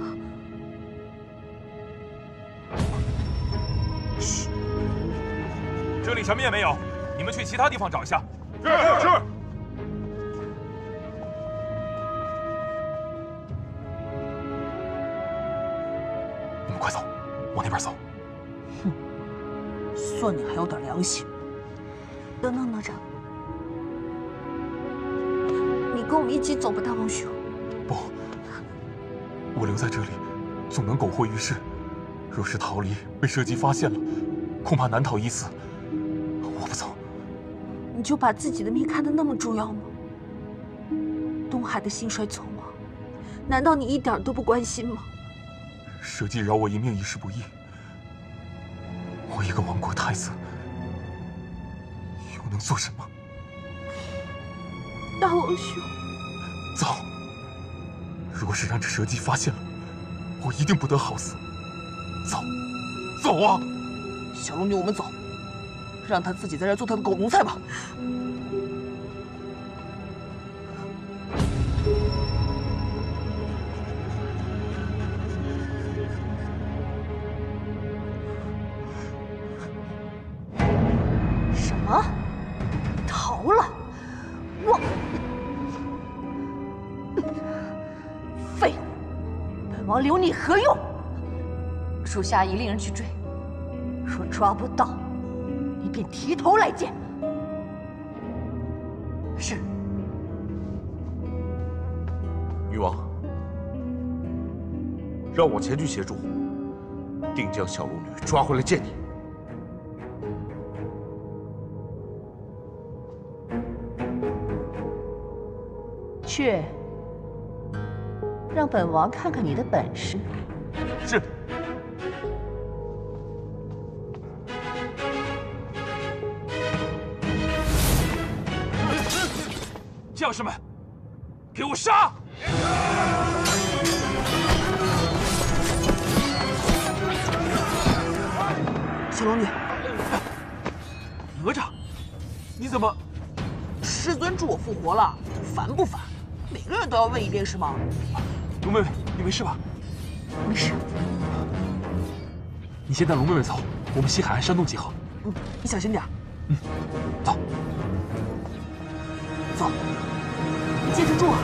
嘘，这里什么也没有，你们去其他地方找一下。 是。 们快走，往那边走。 哼，算你还有点良心。 等等，哪吒，你跟我们一起走吧，大王兄。 不，我留在这里，总能苟活于世。若是逃离，被蛇姬发现了，恐怕难逃一死。我不走。 你就把自己的命看得那么重要吗？东海的兴衰存亡，难道你一点都不关心吗？ 蛇姬饶我一命已是不易，我一个亡国太子，又能做什么？ 大王兄， 走！若是让这蛇姬发现了，我一定不得好死。走，走啊！ 小龙女，我们走，让她自己在这儿做她的狗奴才吧。 什么？逃了？我废物！本王留你何用？ 属下已令人去追。 若抓不到，你便提头来见。 是。 女王，让我前去协助，定将小龙女抓回来见你。 去，让本王看看你的本事。 是。 将士们，给我杀！ 小龙女， 哪吒，你怎么？ 师尊助我复活了，烦不烦？每个人都要问一遍是吗？ 龙妹妹，你没事吧？ 没事。 你先带龙妹妹走，我们西海岸山洞集合。 嗯，你小心点。 嗯，走。 走，坚持住啊！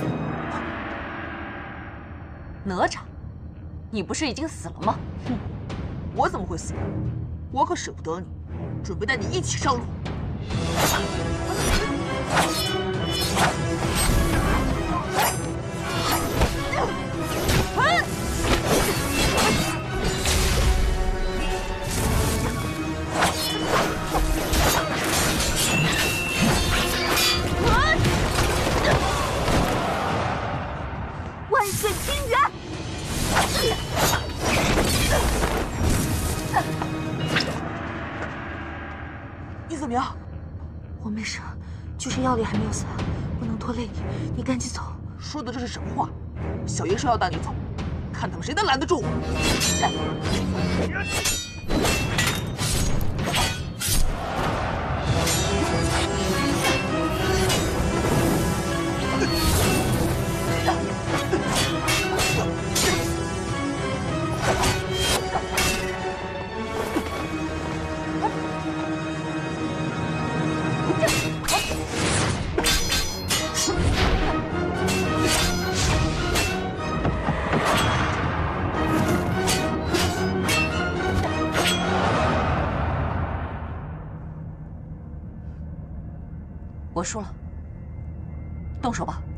哪吒，你不是已经死了吗？ 哼，我怎么会死？我可舍不得你，准备带你一起上路。 万岁清源！ 你怎么样？ 我没事，就是药力还没有散，不能拖累你。你赶紧走。 说的这是什么话？小爷说要带你走，看他们谁能拦得住我。 我输了，动手吧。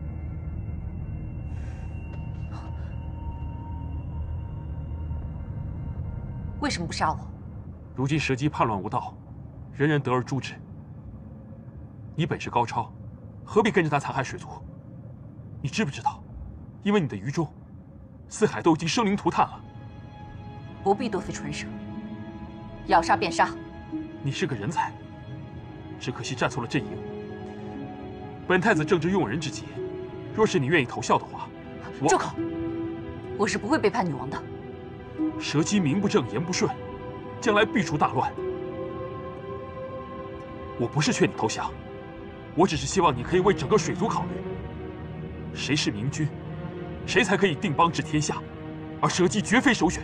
为什么不杀我？ 如今蛇姬叛乱无道，人人得而诛之。你本事高超，何必跟着他残害水族？你知不知道，因为你的愚忠，四海都已经生灵涂炭了。 不必多费唇舌，要杀便杀。 你是个人才，只可惜站错了阵营。本太子正值用人之际，若是你愿意投效的话， 住口！我是不会背叛女王的。 蛇姬名不正言不顺，将来必出大乱。我不是劝你投降，我只是希望你可以为整个水族考虑。谁是明君，谁才可以定邦治天下，而蛇姬绝非首选。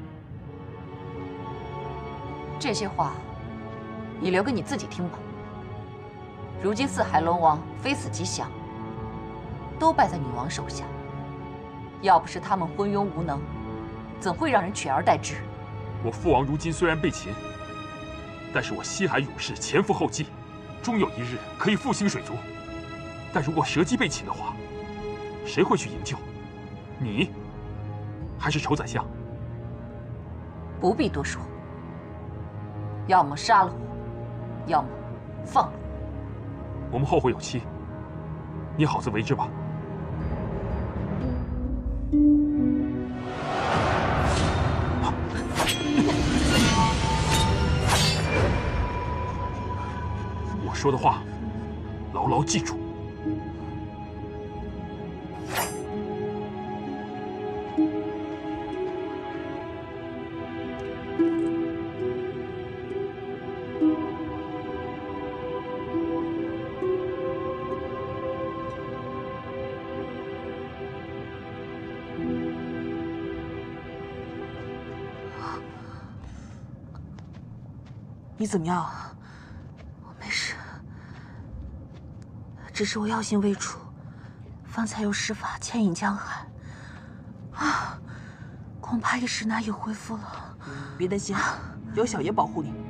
这些话，你留给你自己听吧。如今四海龙王非死即降，都败在女王手下。要不是他们昏庸无能， 怎会让人取而代之？ 我父王如今虽然被擒，但是我西海勇士前赴后继，终有一日可以复兴水族。但如果蛇姬被擒的话，谁会去营救？你，还是仇宰相？ 不必多说，要么杀了我，要么放了我。 我们后会有期，你好自为之吧。我说的话，牢牢记住。 你怎么样？ 我没事，只是我药性未除，方才又施法牵引江海，啊，恐怕一时难以恢复了。 别担心，有小爷保护你。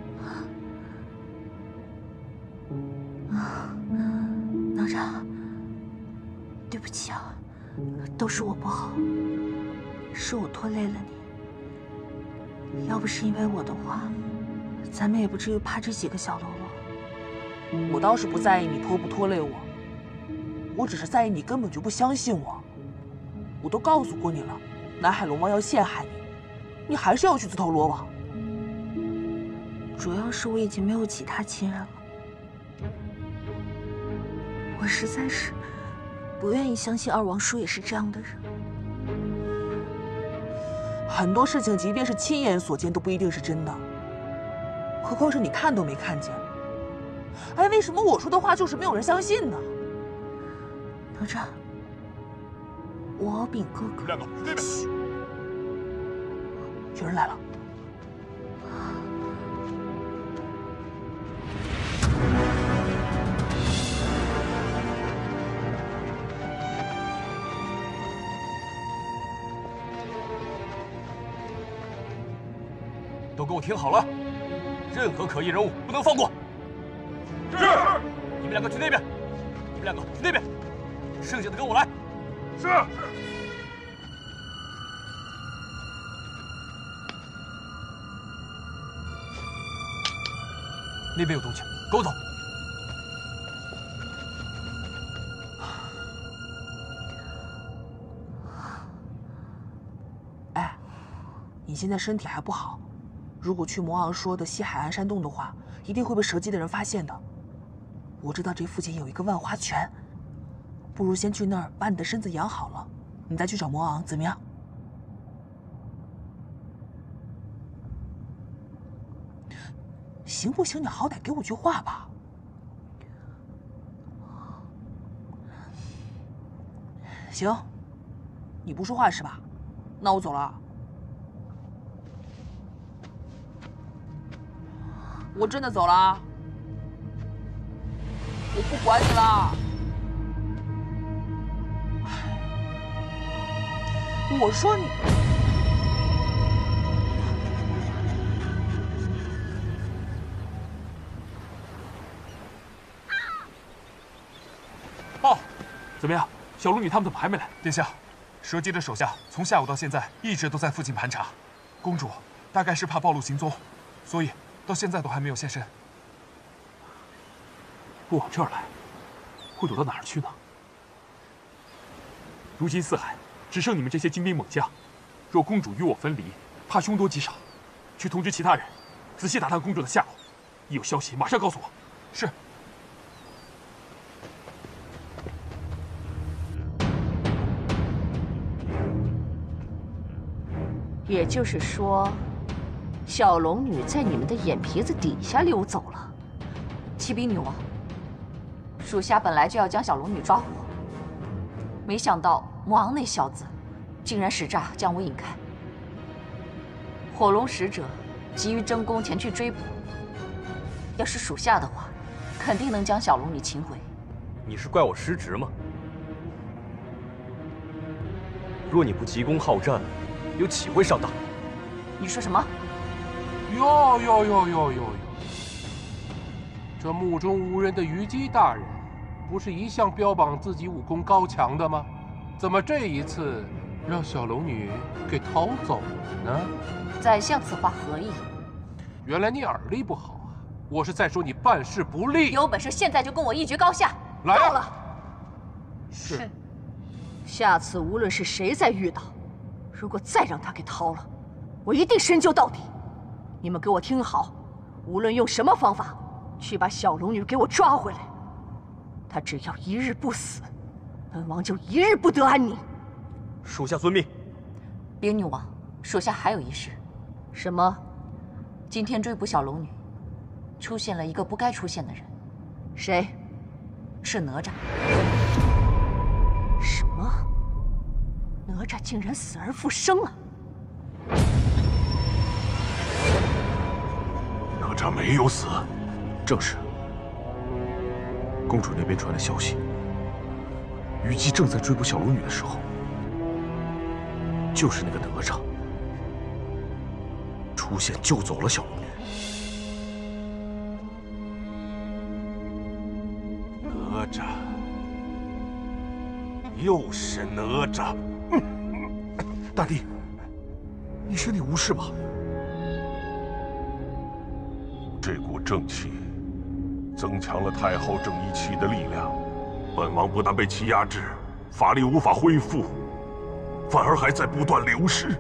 哪吒，对不起啊，都是我不好，是我拖累了你。要不是因为我的话，咱们也不至于怕这几个小喽啰。 我倒是不在意你拖不拖累我，我只是在意你根本就不相信我。我都告诉过你了，南海龙王要陷害你，你还是要去自投罗网。 主要是我已经没有其他亲人了，我实在是不愿意相信二王叔也是这样的人。 很多事情，即便是亲眼所见，都不一定是真的。何况是你看都没看见。哎，为什么我说的话就是没有人相信呢？ 哪吒，我禀哥哥。 两个这边。 有人来了。 都给我听好了，任何可疑人物不能放过。 是。 你们两个去那边，你们两个去那边，剩下的跟我来。 是。 那边有动静，跟我走。 哎，你现在身体还不好。如果去魔王说的西海岸山洞的话，一定会被蛇姬的人发现的。我知道这附近有一个万花泉，不如先去那儿把你的身子养好了，你再去找魔王，怎么样？行不行？你好歹给我句话吧。行，你不说话是吧？那我走了。我真的走了，我不管你了。我说你， 报，怎么样？小龙女他们怎么还没来？ 殿下，蛇姬的手下从下午到现在一直都在附近盘查，公主大概是怕暴露行踪，所以到现在都还没有现身。 不往这儿来，会躲到哪儿去呢？如今四海只剩你们这些精兵猛将，若公主与我分离，怕凶多吉少。去通知其他人，仔细打探公主的下落，一有消息马上告诉我。 是。 也就是说，小龙女在你们的眼皮子底下溜走了。 启禀女王，属下本来就要将小龙女抓获，没想到魔王那小子竟然使诈将我引开。火龙使者急于争功前去追捕，要是属下的话，肯定能将小龙女擒回。 你是怪我失职吗？若你不急功好战， 又岂会上当？ 你说什么？ 哟！这目中无人的虞姬大人，不是一向标榜自己武功高强的吗？怎么这一次让小龙女给逃走了呢？ 宰相此话何意？ 原来你耳力不好啊！我是在说你办事不力。 有本事现在就跟我一决高下！ 来到了。 是。 下次无论是谁再遇到，如果再让他给逃了，我一定深究到底。你们给我听好，无论用什么方法，去把小龙女给我抓回来。她只要一日不死，本王就一日不得安宁。 属下遵命。 禀女王，属下还有一事。 什么？ 今天追捕小龙女，出现了一个不该出现的人。 谁？ 是哪吒。 什么？哪吒竟然死而复生了？ 哪吒没有死。 正是。公主那边传来消息，虞姬正在追捕小龙女的时候，就是那个哪吒出现救走了小龙女。 哪吒，又是哪吒！ 大帝，你身体无事吧？ 这股正气增强了太后正一气的力量，本王不但被其压制，法力无法恢复，反而还在不断流失。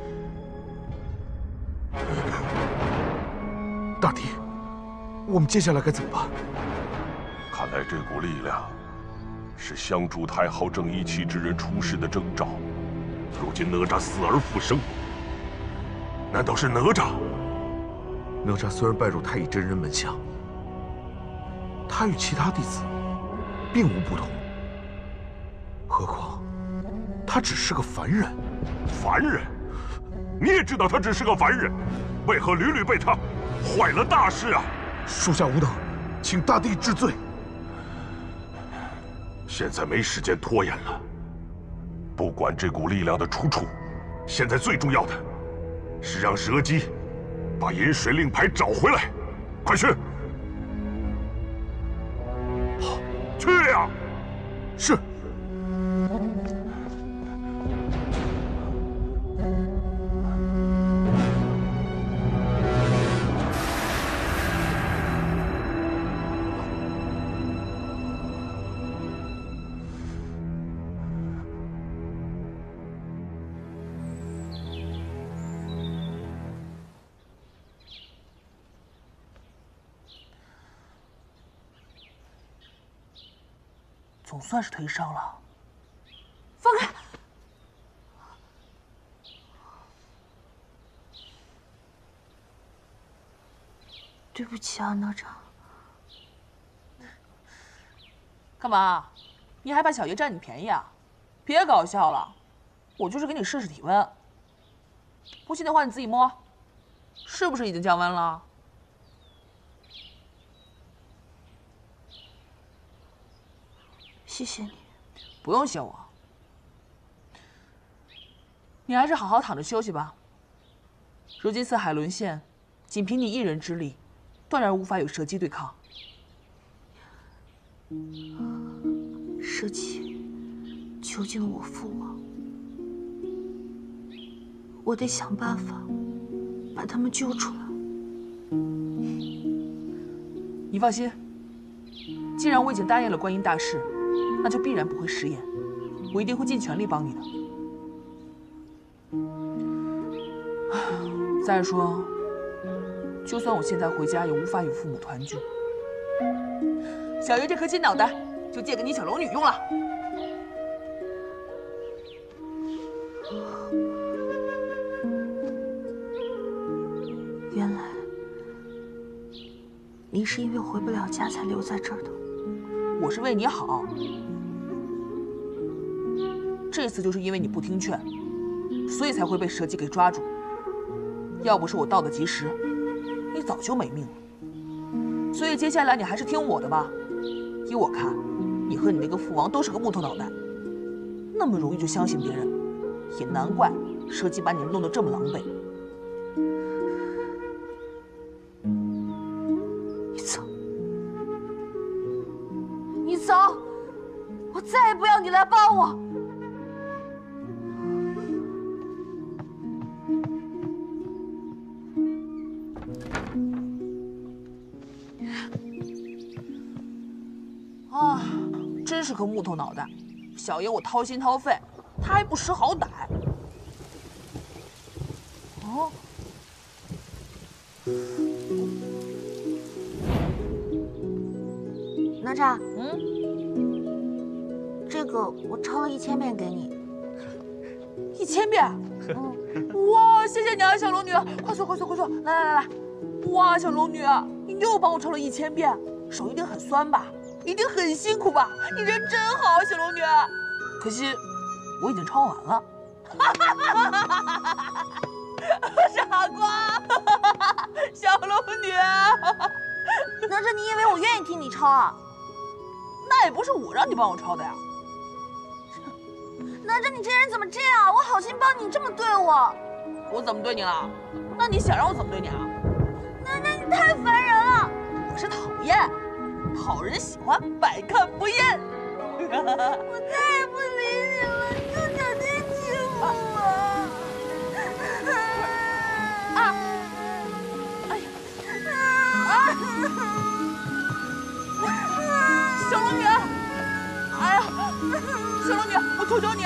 大帝，我们接下来该怎么办？ 看来这股力量是相助太后正一气之人出世的征兆。如今哪吒死而复生，难道是哪吒？ 哪吒虽然拜入太乙真人门下，他与其他弟子并无不同，何况他只是个凡人。 凡人？你也知道他只是个凡人，为何屡屡被他坏了大事啊？ 属下无能，请大帝治罪。 现在没时间拖延了，不管这股力量的出处，现在最重要的是让蛇姬把饮水令牌找回来，快去！ 好， 去呀！ 是。 总算是腿伤了。 放开！对不起啊，哪吒。 干嘛？你还怕小爷占你便宜啊？别搞笑了，我就是给你试试体温。不信的话你自己摸，是不是已经降温了？ 谢谢你。 不用谢我。你还是好好躺着休息吧。如今四海沦陷，仅凭你一人之力，断然无法与蛇姬对抗。 蛇姬囚禁了我父王，我得想办法把他们救出来。 你放心，既然我已经答应了观音大士，那就必然不会食言，我一定会尽全力帮你的。再说，就算我现在回家，也无法与父母团聚。小爷这颗金脑袋就借给你小龙女用了。 原来你是因为回不了家才留在这儿的。 我是为你好。这次就是因为你不听劝，所以才会被蛇姬给抓住。要不是我到得及时，你早就没命了。所以接下来你还是听我的吧。依我看，你和你那个父王都是个木头脑袋，那么容易就相信别人，也难怪蛇姬把你弄得这么狼狈。你走， 你走，我再也不要你来帮我。 啊，真是颗木头脑袋！小爷我掏心掏肺，他还不识好歹。哦， 哪吒，这个我抄了1000遍给你。 1000遍？哇，谢谢你啊，小龙女！快坐，快坐，快坐！来！哇，小龙女，你又帮我抄了1000遍，手一定很酸吧？一定很辛苦吧？你人真好，小龙女。可惜我已经抄完了。傻瓜，小龙女。 哪吒，你以为我愿意听你抄啊？ 那也不是我让你帮我抄的呀。 哪吒，你这人怎么这样？我好心帮你，这么对我。 我怎么对你了？那你想让我怎么对你啊？ 哪吒，你太烦人了。 我是讨厌。讨人喜欢，百看不厌。 我再也不理你了，你就整天欺负我。小龙女，哎呀，小龙女，我求求你，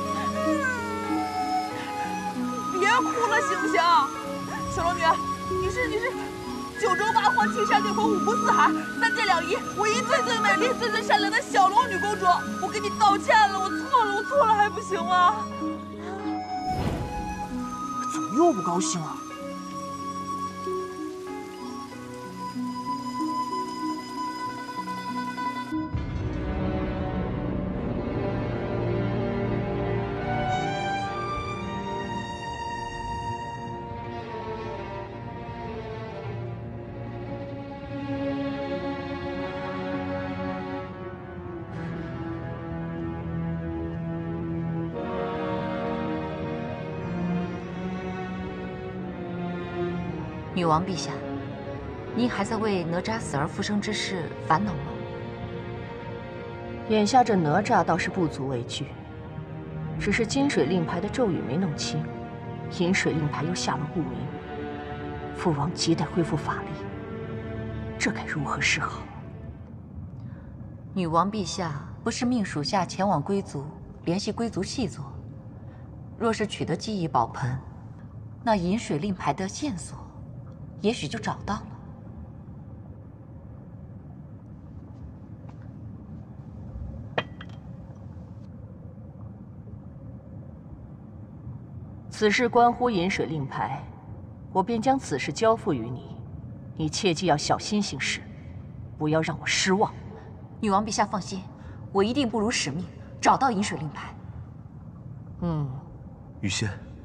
别哭了，行不行？小龙女，你是九州八荒，七山六峰，五湖四海，三界两仪，唯一最美丽、最善良的小龙女公主。我给你道歉了，我错了，还不行吗？怎么又不高兴啊？ 女王陛下，您还在为哪吒死而复生之事烦恼吗？ 眼下这哪吒倒是不足为惧，只是金水令牌的咒语没弄清，银水令牌又下了不明，父王急得恢复法力，这该如何是好？ 女王陛下不是命属下前往归族联系归族细作，若是取得记忆宝盆，那银水令牌的线索也许就找到了。 此事关乎银水令牌，我便将此事交付于你，你切记要小心行事，不要让我失望。 女王陛下放心，我一定不辱使命，找到银水令牌。 雨仙，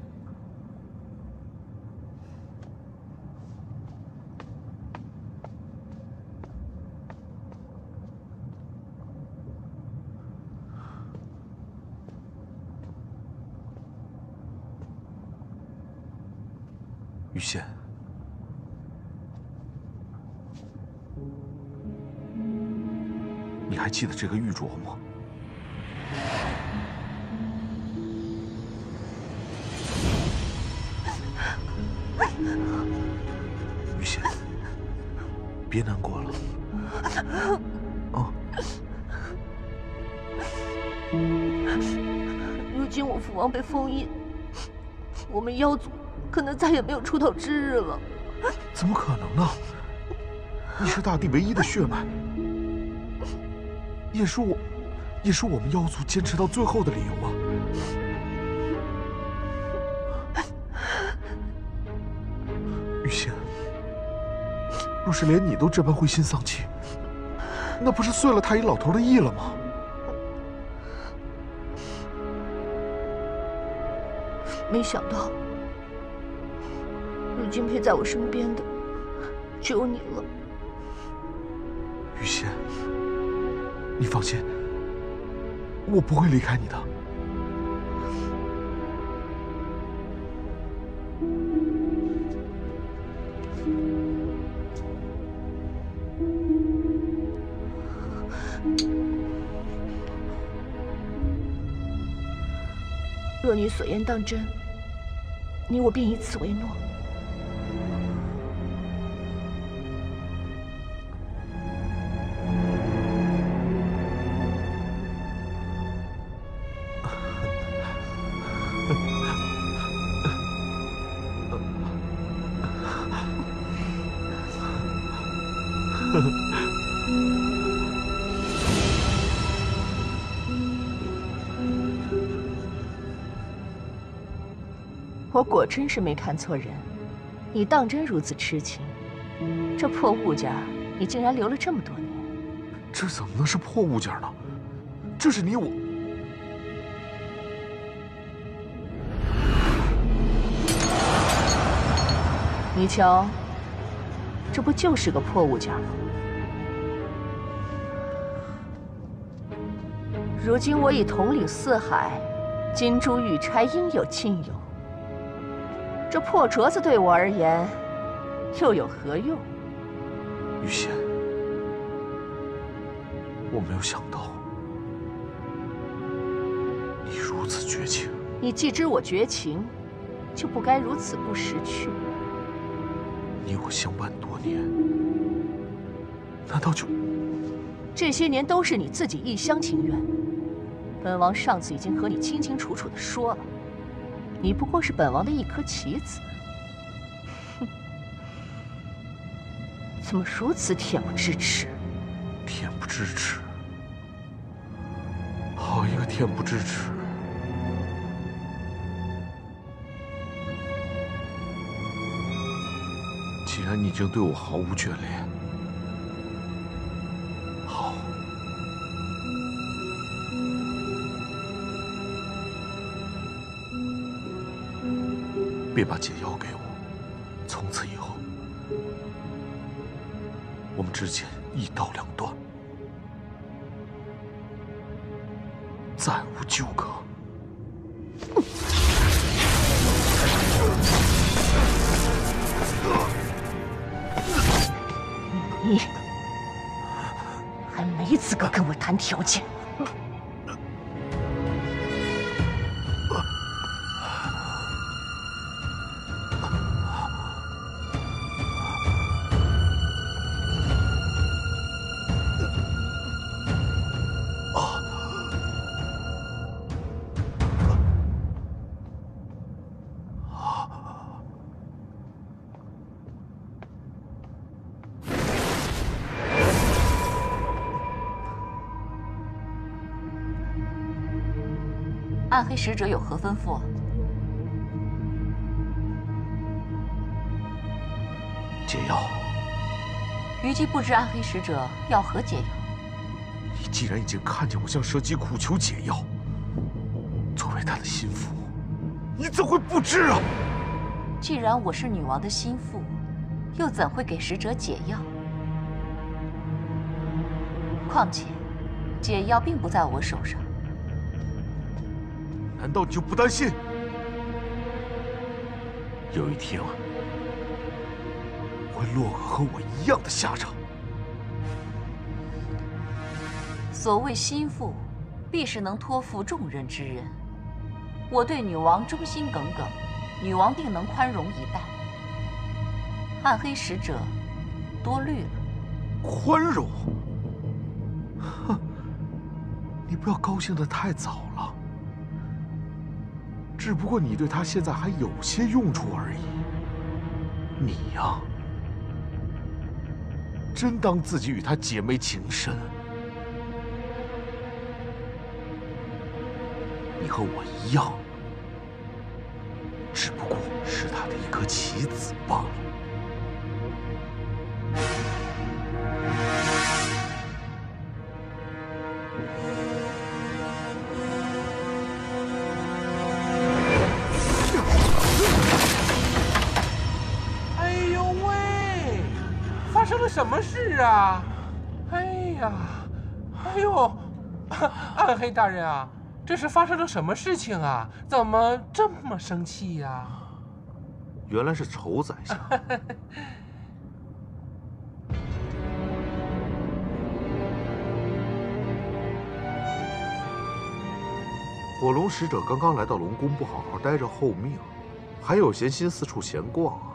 雨仙，你还记得这个玉镯吗？雨仙，别难过了。啊！ 如今我父王被封印，我们妖族可能再也没有出头之日了。 怎么可能呢？你是大地唯一的血脉，也是我们妖族坚持到最后的理由啊！雨仙，若是连你都这般灰心丧气，那不是碎了太乙老头的意了吗？ 没想到，如今陪在我身边的只有你了。 雨仙，你放心，我不会离开你的。 若你所言当真，你我便以此为诺。我果真是没看错人，你当真如此痴情？这破物件，你竟然留了这么多年。 这怎么能是破物件呢？这是你我…… 你瞧，这不就是个破物件吗？如今我已统领四海，金珠玉钗应有尽有。这破镯子对我而言，又有何用？ 玉仙，我没有想到你如此绝情。 你既知我绝情，就不该如此不识趣。 你我相伴多年，难道就…… 这些年都是你自己一厢情愿。本王上次已经和你清清楚楚地说了，你不过是本王的一颗棋子。哼，怎么如此恬不知耻？ 恬不知耻，好一个恬不知耻！既然你已经对我毫无眷恋，好，便把解药给我。从此以后，我们之间一刀两断，再无纠葛。 你还没资格跟我谈条件。 暗黑使者有何吩咐？ 解药。 虞姬不知暗黑使者要何解药。 你既然已经看见我向蛇姬苦求解药，作为他的心腹，你怎会不知啊？ 既然我是女王的心腹，又怎会给使者解药？况且，解药并不在我手上。 难道你就不担心有一天会落个和我一样的下场？ 所谓心腹，必是能托付重任之人。我对女王忠心耿耿，女王定能宽容以待。暗黑使者多虑了。 宽容？哼，你不要高兴得太早了。只不过你对他现在还有些用处而已。你呀，真当自己与他姐妹情深？你和我一样，只不过是他的一颗棋子罢了。 什么事啊？哎呀，哎呦，暗黑大人啊，这是发生了什么事情啊？怎么这么生气呀？ 原来是仇宰相。 火龙使者刚刚来到龙宫，不好好待着候命，还有闲心四处闲逛啊！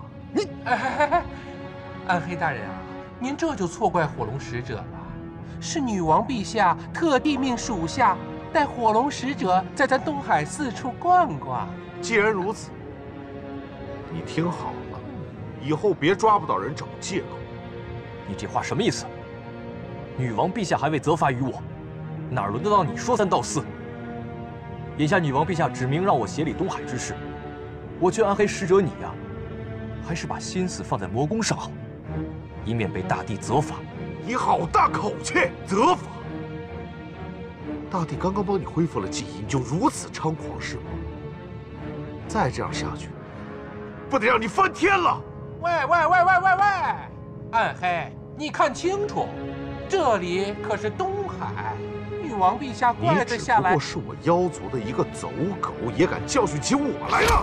暗黑大人啊，您这就错怪火龙使者了。是女王陛下特地命属下带火龙使者在咱东海四处逛逛。 既然如此，你听好了，以后别抓不到人找借口。 你这话什么意思？女王陛下还未责罚于我，哪轮得到你说三道四？眼下女王陛下指明让我协理东海之事，我劝暗黑使者你呀，还是把心思放在魔宫上好，以免被大帝责罚。 你好大口气，责罚！大帝刚刚帮你恢复了记忆，你就如此猖狂是吗？再这样下去，不得让你翻天了！ 喂！暗黑，你看清楚，这里可是东海，女王陛下怪罪下来。 你只不过是我妖族的一个走狗，也敢教训起我来了！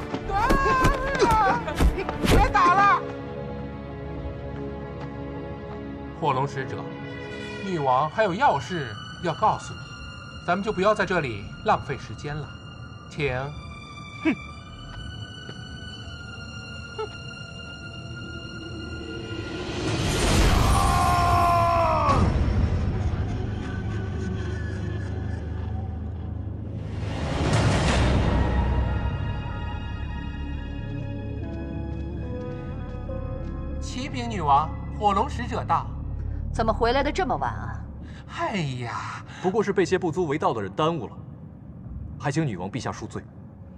别打了！火龙使者，女王还有要事要告诉你，咱们就不要在这里浪费时间了，请。 哼。 启禀女王，火龙使者到。 怎么回来的这么晚啊？ 哎呀， 不过是被些不足为道的人耽误了，还请女王陛下恕罪。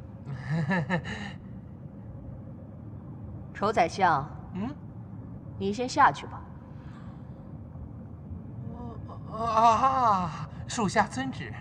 仇宰相，你先下去吧。 属下遵旨。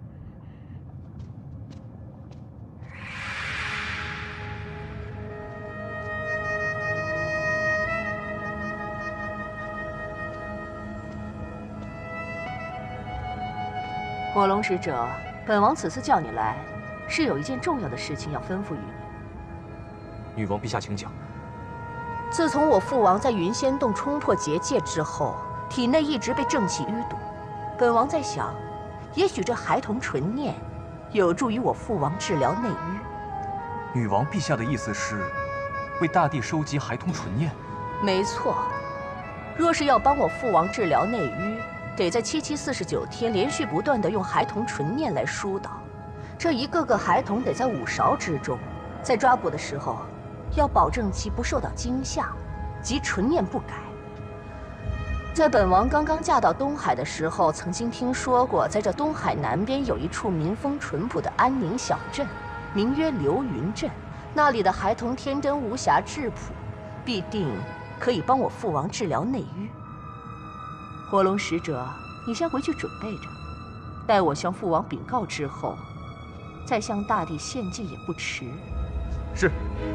火龙使者，本王此次叫你来，是有一件重要的事情要吩咐于你。 女王陛下，请讲。 自从我父王在云仙洞冲破结界之后，体内一直被正气淤堵。本王在想，也许这孩童纯念，有助于我父王治疗内淤。 女王陛下的意思是，为大帝收集孩童纯念？ 没错。若是要帮我父王治疗内淤，得在7749天连续不断地用孩童纯念来疏导，这一个个孩童得在5勺之中，在抓捕的时候，要保证其不受到惊吓，即纯念不改。在本王刚刚嫁到东海的时候，曾经听说过，在这东海南边有一处民风淳朴的安宁小镇，名曰流云镇，那里的孩童天真无瑕质朴，必定可以帮我父王治疗内淤。火龙使者，你先回去准备着，待我向父王禀告之后，再向大帝献计也不迟。 是。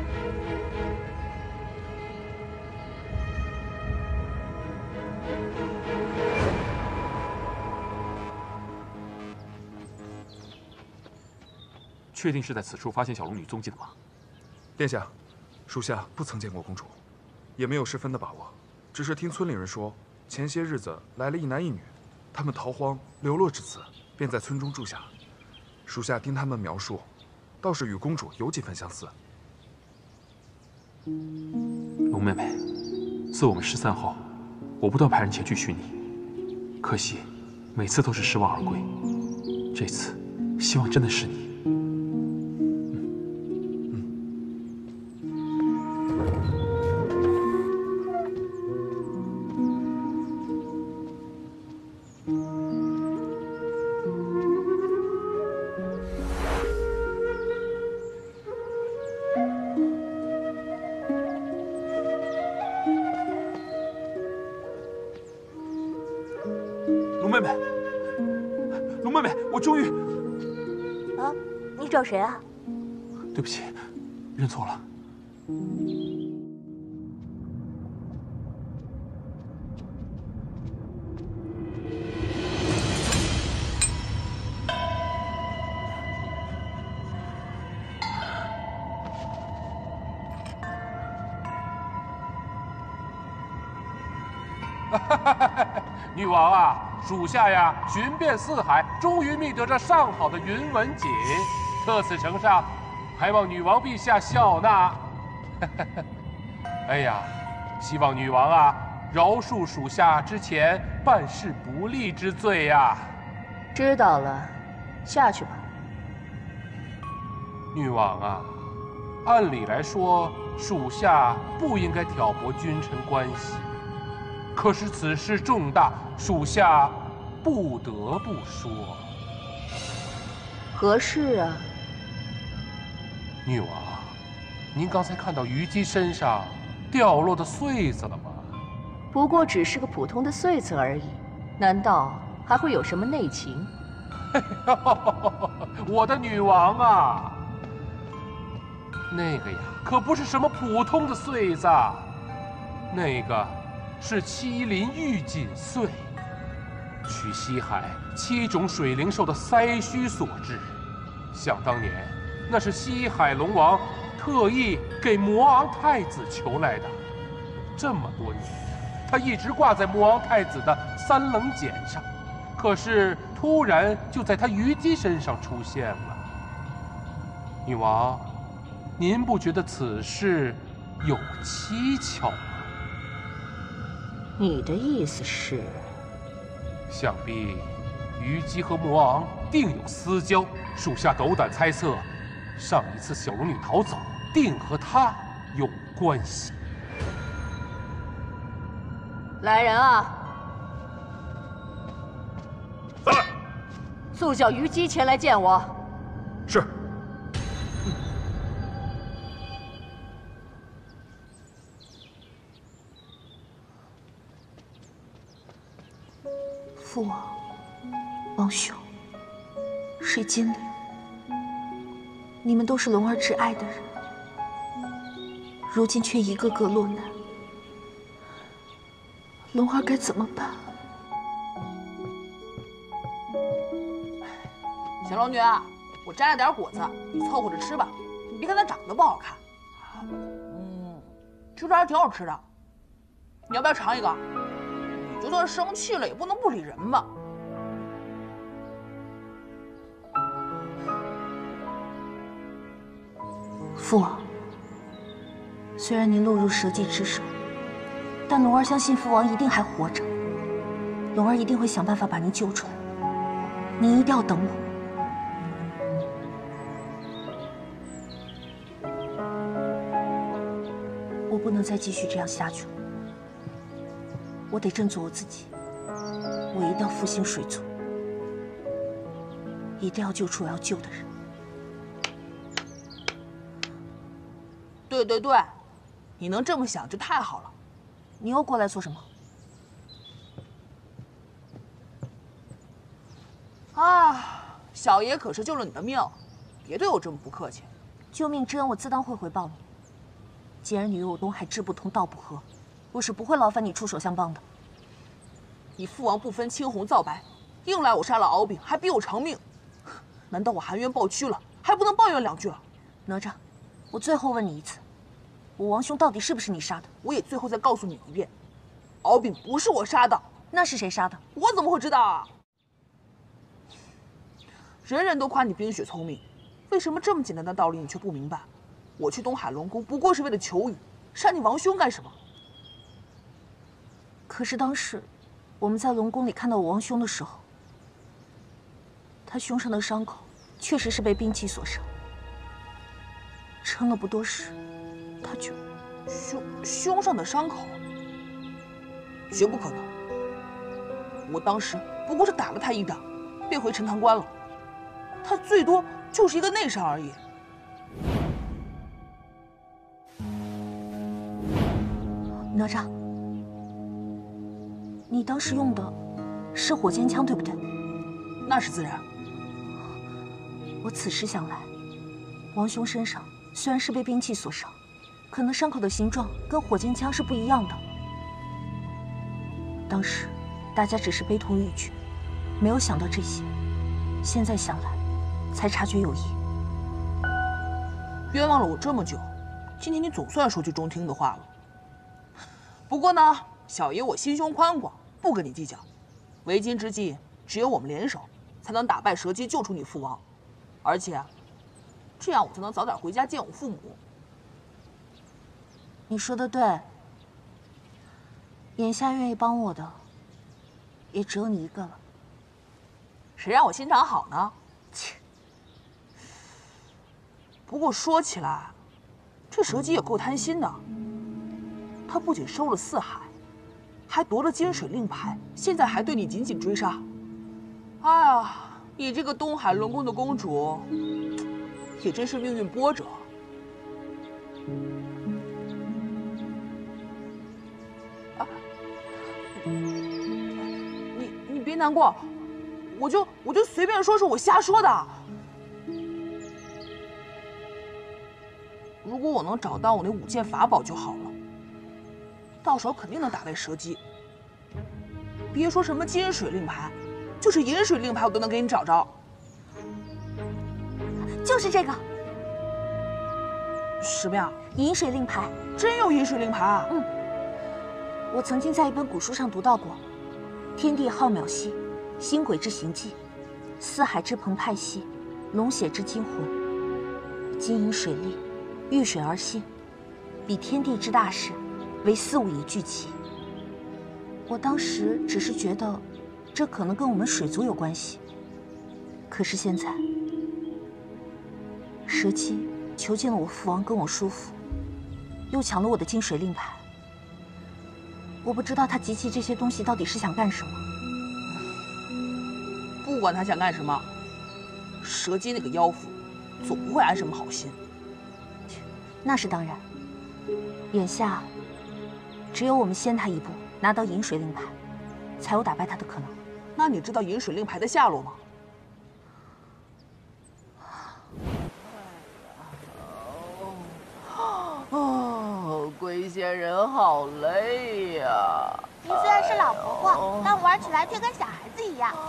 确定是在此处发现小龙女踪迹的吗？ 殿下，属下不曾见过公主，也没有十分的把握，只是听村里人说，前些日子来了一男一女，他们逃荒流落至此，便在村中住下。属下听他们描述，倒是与公主有几分相似。 龙妹妹，自我们失散后，我不断派人前去寻你，可惜每次都是失望而归。这次，希望真的是你。龙妹妹，我终于…… 啊，你找谁啊？ 对不起，认错了。 女王啊，属下呀寻遍四海，终于觅得这上好的云纹锦，特此呈上，还望女王陛下笑纳。哎呀，希望女王啊饶恕属下之前办事不力之罪呀。 知道了，下去吧。 女王啊，按理来说，属下不应该挑拨君臣关系。可是此事重大，属下不得不说。 何事啊？ 女王，您刚才看到虞姬身上掉落的穗子了吗？ 不过只是个普通的穗子而已，难道还会有什么内情？ 我的女王啊，那个呀，可不是什么普通的穗子，那个是麒麟玉锦穗，取西海7种水灵兽的腮须所制。想当年，那是西海龙王特意给魔昂太子求来的。这么多年，他一直挂在魔昂太子的3棱茧上，可是突然就在他虞姬身上出现了。女王，您不觉得此事有蹊跷吗？ 你的意思是？ 想必虞姬和魔昂定有私交，属下斗胆猜测，上一次小龙女逃走，定和她有关系。 来人啊！ 在。 速叫虞姬前来见我。 是。 父王、王兄、水晶里，你们都是龙儿挚爱的人，如今却一个个落难，龙儿该怎么办？ 小龙女，我摘了点果子，你凑合着吃吧。你别看它长得不好看，吃着还挺好吃的。你要不要尝一个？你就算生气了，也不能不理人吧。 父王，虽然您落入蛇姬之手，但龙儿相信父王一定还活着，龙儿一定会想办法把您救出来。您一定要等我。我不能再继续这样下去了，我得振作我自己，我一定要复兴水族，一定要救出我要救的人。 对对对，你能这么想就太好了。 你又过来做什么？ 啊，小爷可是救了你的命，别对我这么不客气。 救命之恩我自当会回报你。既然你与我东海志不同道不合，我是不会劳烦你出手相帮的。 你父王不分青红皂白，硬赖我杀了敖丙，还逼我偿命，难道我含冤抱屈了，还不能抱怨2句了？ 哪吒，我最后问你一次，我王兄到底是不是你杀的？ 我也最后再告诉你一遍，敖丙不是我杀的。 那是谁杀的？ 我怎么会知道啊？人人都夸你冰雪聪明，为什么这么简单的道理你却不明白？我去东海龙宫不过是为了求雨，杀你王兄干什么？ 可是当时我们在龙宫里看到我王兄的时候，他胸上的伤口确实是被兵器所伤，撑了不多时，他就胸上的伤口，绝不可能。我当时不过是打了他一掌，便回陈塘关了，他最多就是一个内伤而已。 哪吒，你当时用的是火尖枪，对不对？ 那是自然。 我此时想来，王兄身上虽然是被兵器所伤，可能伤口的形状跟火尖枪是不一样的。当时大家只是悲痛欲绝，没有想到这些，现在想来，才察觉有异。 冤枉了我这么久，今天你总算说句中听的话了。不过呢， 小爷我心胸宽广，不跟你计较。为今之计，只有我们联手，才能打败蛇姬，救出你父王。而且，这样我才能早点回家见我父母。 你说的对。眼下愿意帮我的，也只有你一个了。 谁让我心肠好呢？ 切！ 不过说起来，这蛇姬也够贪心的。他不仅收了四海，还夺了金水令牌，现在还对你紧紧追杀。哎呀，你这个东海龙宫的公主，也真是命运波折。啊，你别难过，我就随便说说我瞎说的。如果我能找到我那5件法宝就好了，到时候肯定能打败蛇姬。别说什么金水令牌，就是银水令牌我都能给你找着。 就是这个。 什么呀？ 银水令牌。 真有银水令牌啊？ 嗯。我曾经在一本古书上读到过：天地浩渺兮，星轨之行迹；四海之澎湃兮，龙血之精魂。金银水利，遇水而兴，比天地之大事，为四物以聚齐。我当时只是觉得，这可能跟我们水族有关系。可是现在，蛇姬囚禁了我父王跟我叔父，又抢了我的金水令牌。我不知道他集齐这些东西到底是想干什么。 不管他想干什么，蛇姬那个妖妇总不会安什么好心。 那是当然。眼下，只有我们先他一步，拿到银水令牌，才有打败他的可能。 那你知道银水令牌的下落吗？ 哦，龟仙人好累呀！ 您虽然是老婆婆，但玩起来却跟小孩子一样。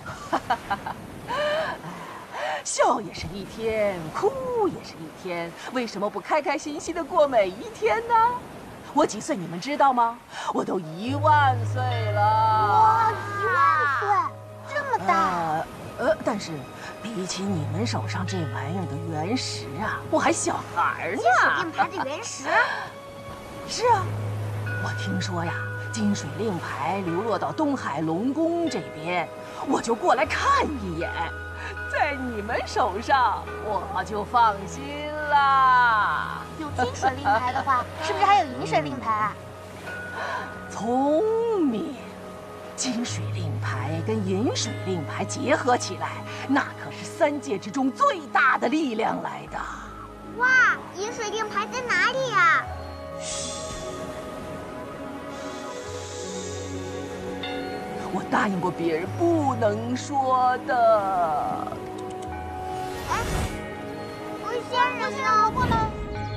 笑也是一天，哭也是一天，为什么不开开心心的过每一天呢？我几岁你们知道吗？我都1万岁了！ 哇，1万岁，这么大！ 但是比起你们手上这玩意儿的原石啊，我还小孩呢。 金水令牌的原石？ 是啊，我听说呀，金水令牌流落到东海龙宫这边，我就过来看一眼。在你们手上，我就放心啦。 有金水令牌的话，是不是还有银水令牌啊？ 聪明，金水令牌跟银水令牌结合起来，那可是3界之中最大的力量来的。 哇，银水令牌在哪里呀？ 我答应过别人不能说的。 哎，龟仙人呢？不能。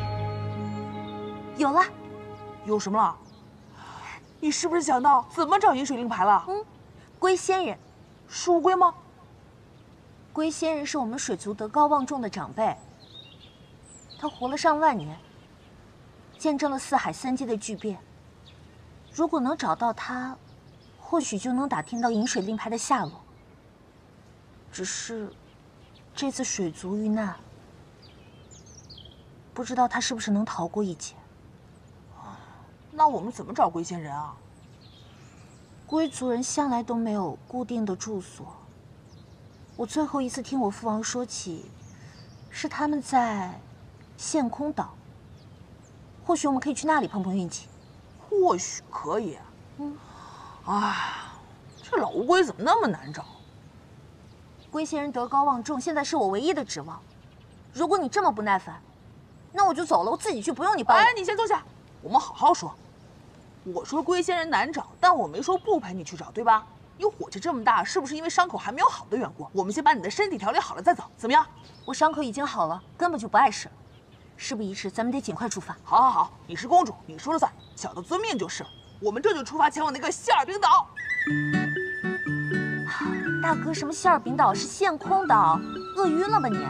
有了。 有什么了？你是不是想到怎么找银水令牌了？ 龟仙人。 是乌龟吗？ 龟仙人是我们水族德高望重的长辈，他活了上万年，见证了4海3界的巨变。如果能找到他，或许就能打听到银水令牌的下落。只是，这次水族遇难，不知道他是不是能逃过一劫。 那我们怎么找龟仙人啊？ 龟族人向来都没有固定的住所。我最后一次听我父王说起，是他们在陷空岛。或许我们可以去那里碰碰运气。 或许可以。哎，这老乌龟怎么那么难找？ 龟仙人德高望重，现在是我唯一的指望。如果你这么不耐烦，那我就走了，我自己去，不用你帮我。 哎，你先坐下，我们好好说。我说龟仙人难找，但我没说不陪你去找，对吧？你火气这么大，是不是因为伤口还没有好的缘故？我们先把你的身体调理好了再走，怎么样？ 我伤口已经好了，根本就不碍事。事不宜迟，咱们得尽快出发。 好，好，好，你是公主，你说了算，小的遵命就是了。我们这就出发前往那个谢尔冰岛。 大哥，什么谢尔冰岛是陷空岛？饿晕了吧你？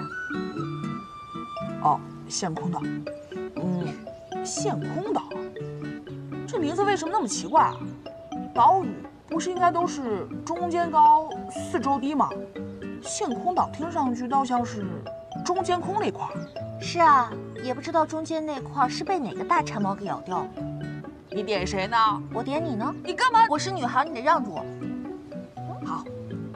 哦，陷空岛。陷空岛， 这名字为什么那么奇怪啊？岛屿不是应该都是中间高、四周低吗？陷空岛听上去倒像是中间空那块。 是啊，也不知道中间那块是被哪个大馋猫给咬掉了。 你点谁呢？ 我点你呢。 你干嘛？ 我是女孩，你得让着我。 好。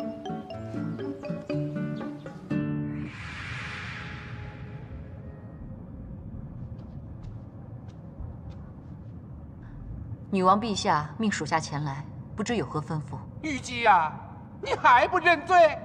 女王陛下命属下前来，不知有何吩咐？ 虞姬呀，你还不认罪？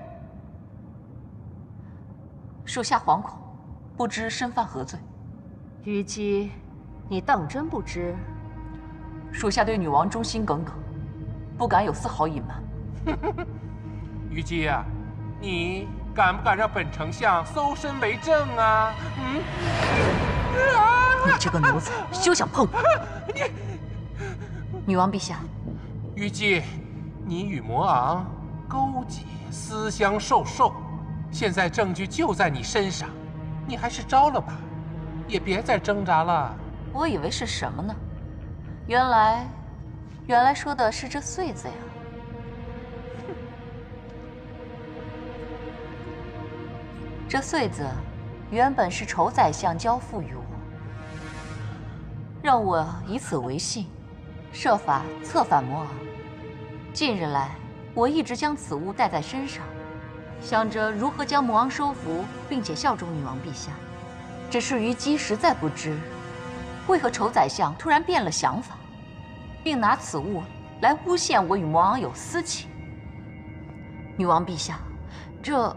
属下惶恐，不知身犯何罪。 虞姬，你当真不知？ 属下对女王忠心耿耿，不敢有丝毫隐瞒。 虞姬呀，你敢不敢让本丞相搜身为证啊？ 你这个奴才，休想碰我！女王陛下， 虞姬，你与魔昂勾结，私相授受，现在证据就在你身上，你还是招了吧，也别再挣扎了。 我以为是什么呢？原来说的是这穗子呀。这穗子原本是仇宰相交付于我，让我以此为信，设法策反魔昂。近日来，我一直将此物带在身上，想着如何将魔昂收服，并且效忠女王陛下。只是虞姬实在不知，为何仇宰相突然变了想法，并拿此物来诬陷我与魔昂有私情。女王陛下，这……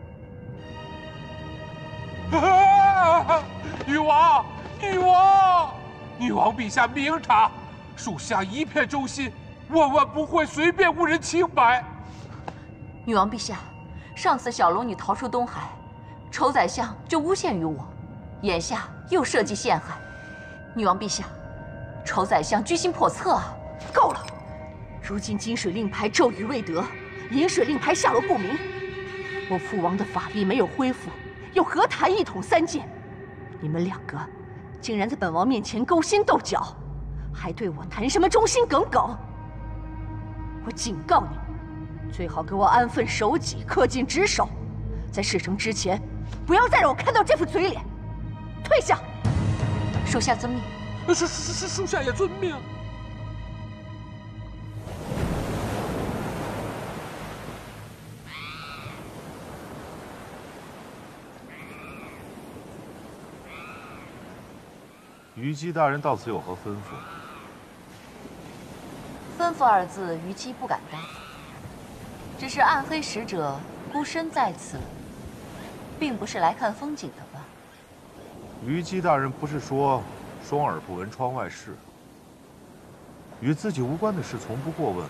女王陛下明察，属下一片忠心，万万不会随便误人清白。 女王陛下，上次小龙女逃出东海，仇宰相就诬陷于我，眼下又设计陷害。女王陛下，仇宰相居心叵测啊！ 够了！如今金水令牌咒语未得，银水令牌下落不明，我父王的法力没有恢复，又何谈一统三界？你们两个竟然在本王面前勾心斗角，还对我谈什么忠心耿耿？我警告你，最好给我安分守己，恪尽职守，在事成之前，不要再让我看到这副嘴脸。退下！ 属下遵命。 属下也遵命。 虞姬大人到此有何吩咐？ 吩咐二字，虞姬不敢当。只是暗黑使者孤身在此，并不是来看风景的吧？ 虞姬大人不是说双耳不闻窗外事，与自己无关的事从不过问。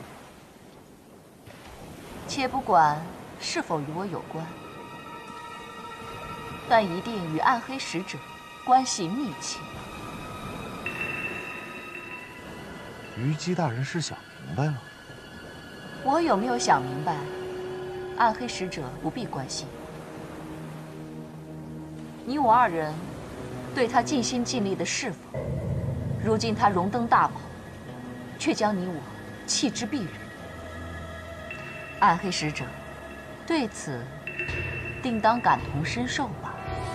且不管是否与我有关，但一定与暗黑使者关系密切。 虞姬大人是想明白了？ 我有没有想明白？暗黑使者不必关心。你我二人对他尽心尽力的侍奉，如今他荣登大宝，却将你我弃之敝履。暗黑使者对此定当感同身受吧？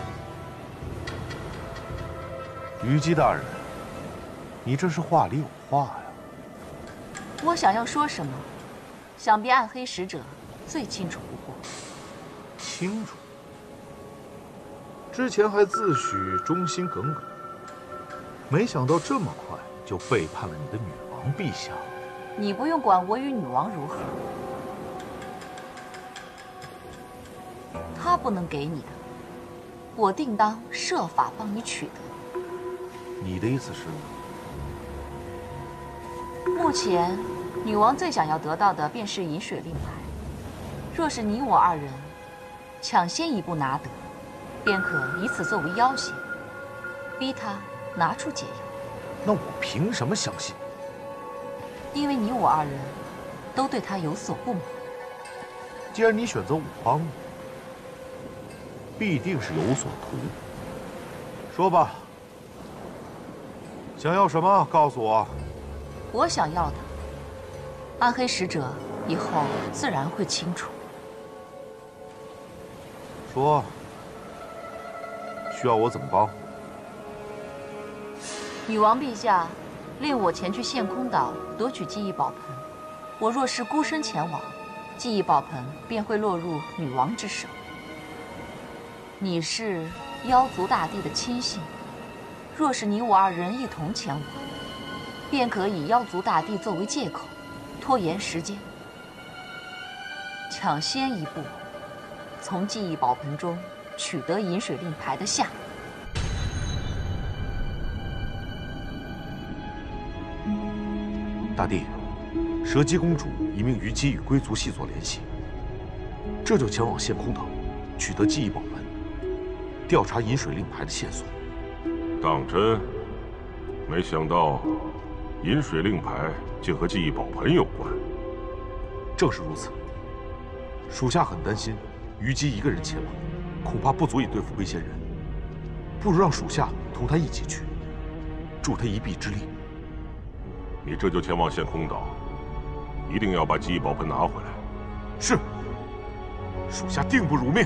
虞姬大人，你这是话里有话呀。 我想要说什么，想必暗黑使者最清楚不过。 清楚？之前还自诩忠心耿耿，没想到这么快就背叛了你的女王陛下。 你不用管我与女王如何，她不能给你的，我定当设法帮你取得。 你的意思是？ 目前，女王最想要得到的便是银水令牌。若是你我二人抢先一步拿得，便可以此作为要挟，逼她拿出解药。 那我凭什么相信？ 因为你我二人都对她有所不满。 既然你选择我帮你，必定是有所图。说吧，想要什么？告诉我。 我想要的，暗黑使者以后自然会清楚。 说，需要我怎么帮？ 女王陛下令我前去陷空岛夺取记忆宝盆，我若是孤身前往，记忆宝盆便会落入女王之手。你是妖族大帝的亲信，若是你我二人一同前往，便可以妖族大帝作为借口，拖延时间，抢先一步，从记忆宝盆中取得饮水令牌的下落。 大帝，蛇姬公主已命虞姬与龟族系做联系，这就前往陷空岛，取得记忆宝盆，调查饮水令牌的线索。 当真？没想到饮水令牌竟和记忆宝盆有关。 正是如此，属下很担心虞姬一个人前往，恐怕不足以对付龟仙人，不如让属下同他一起去，助他一臂之力。 你这就前往陷空岛，一定要把记忆宝盆拿回来。 是，属下定不辱命。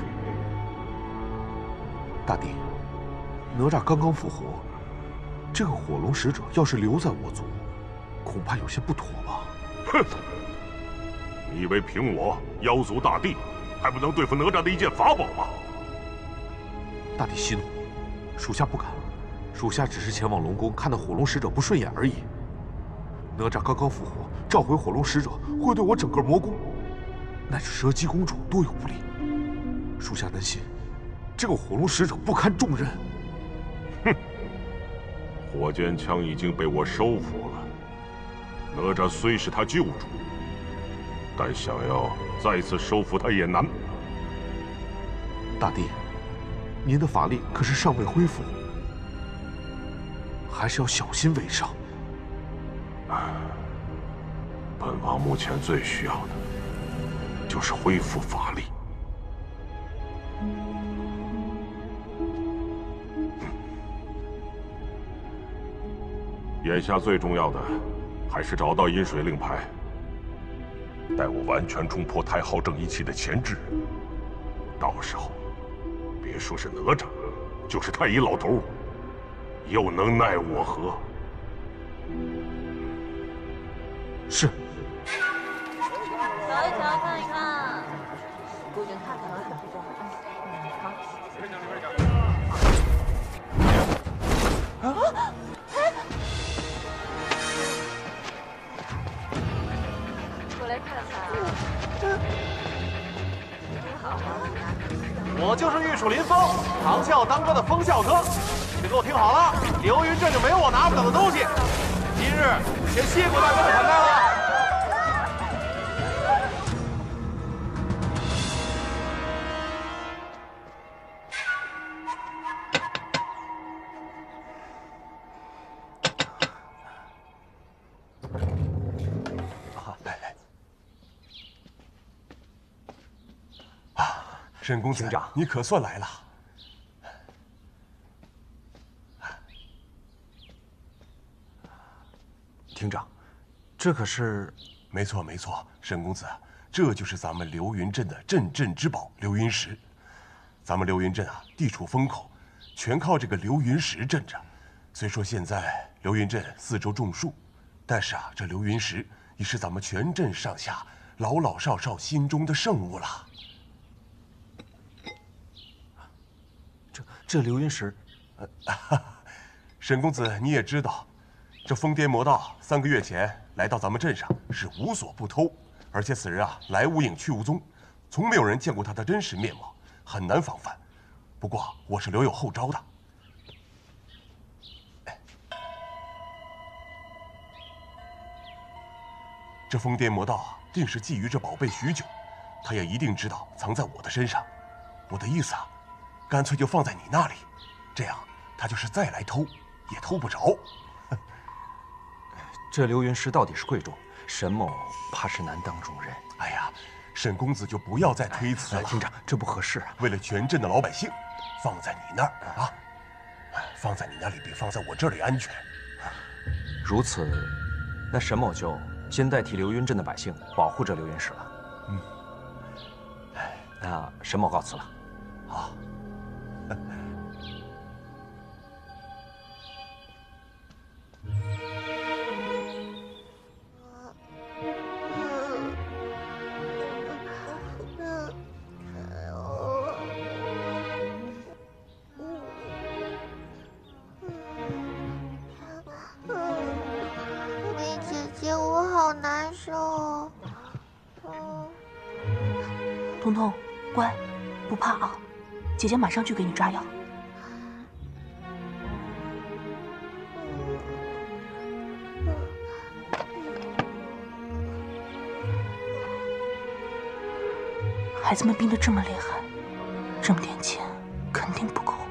大帝，哪吒刚刚复活，这个火龙使者要是留在我族，恐怕有些不妥吧？ 哼！你以为凭我妖族大帝，还不能对付哪吒的一件法宝吗？ 大帝息怒，属下不敢。属下只是前往龙宫看那火龙使者不顺眼而已。哪吒刚刚复活，召回火龙使者会对我整个魔宫，乃至蛇姬公主多有不利。属下担心，这个火龙使者不堪重任。 哼！火尖枪已经被我收服了，哪吒虽是他救主，但想要再次收服他也难。 大帝，您的法力可是尚未恢复，还是要小心为上。 本王目前最需要的就是恢复法力。眼下最重要的还是找到饮水令牌。待我完全冲破太昊正一气的钳制，到时候别说是哪吒，就是太乙老头，又能奈我何？ 是。 瞧一瞧，看一看，我先看看啊。好。啊！ 过来看看。 我就是玉树临风、唐啸当歌的风啸哥，你们给我听好了，流云镇就没有我拿不了的东西。今日先谢过大哥的款待了。 沈公子，你可算来了。 厅长，这可是…… 没错没错，沈公子，这就是咱们流云镇的镇之宝——流云石。咱们流云镇啊，地处风口，全靠这个流云石镇着。虽说现在流云镇四周种树，但是啊，这流云石已是咱们全镇上下老老少少心中的圣物了。 这流云石， 沈公子你也知道，这疯癫魔道3个月前来到咱们镇上，是无所不偷，而且此人啊来无影去无踪，从没有人见过他的真实面貌，很难防范。不过我是留有后招的。这疯癫魔道啊，定是觊觎这宝贝许久，他也一定知道藏在我的身上。我的意思啊，干脆就放在你那里，这样他就是再来偷，也偷不着。 这流云石到底是贵重，沈某怕是难当重任。 哎呀，沈公子就不要再推辞了。 厅长，这不合适啊！ 为了全镇的老百姓，放在你那儿啊，放在你那里比放在我这里安全。 如此， 那沈某就先代替流云镇的百姓保护着流云石了。 嗯。 那沈某告辞了。 好。 彤彤，乖，不怕啊，姐姐马上去给你抓药。孩子们病得这么厉害，这么点钱肯定不够。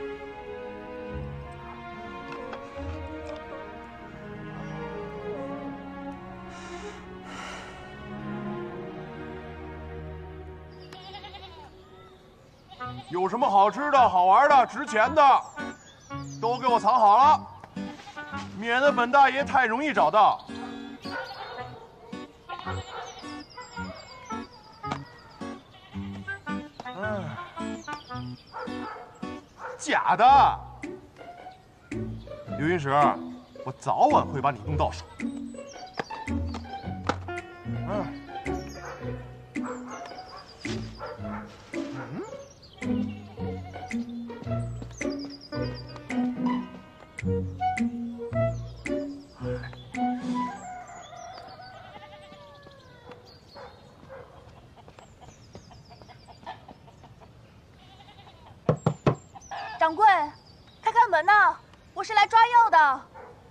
有什么好吃的、好玩的、值钱的，都给我藏好了，免得本大爷太容易找到。假的，刘云石，我早晚会把你弄到手。 掌柜，开开门呐！我是来抓药的。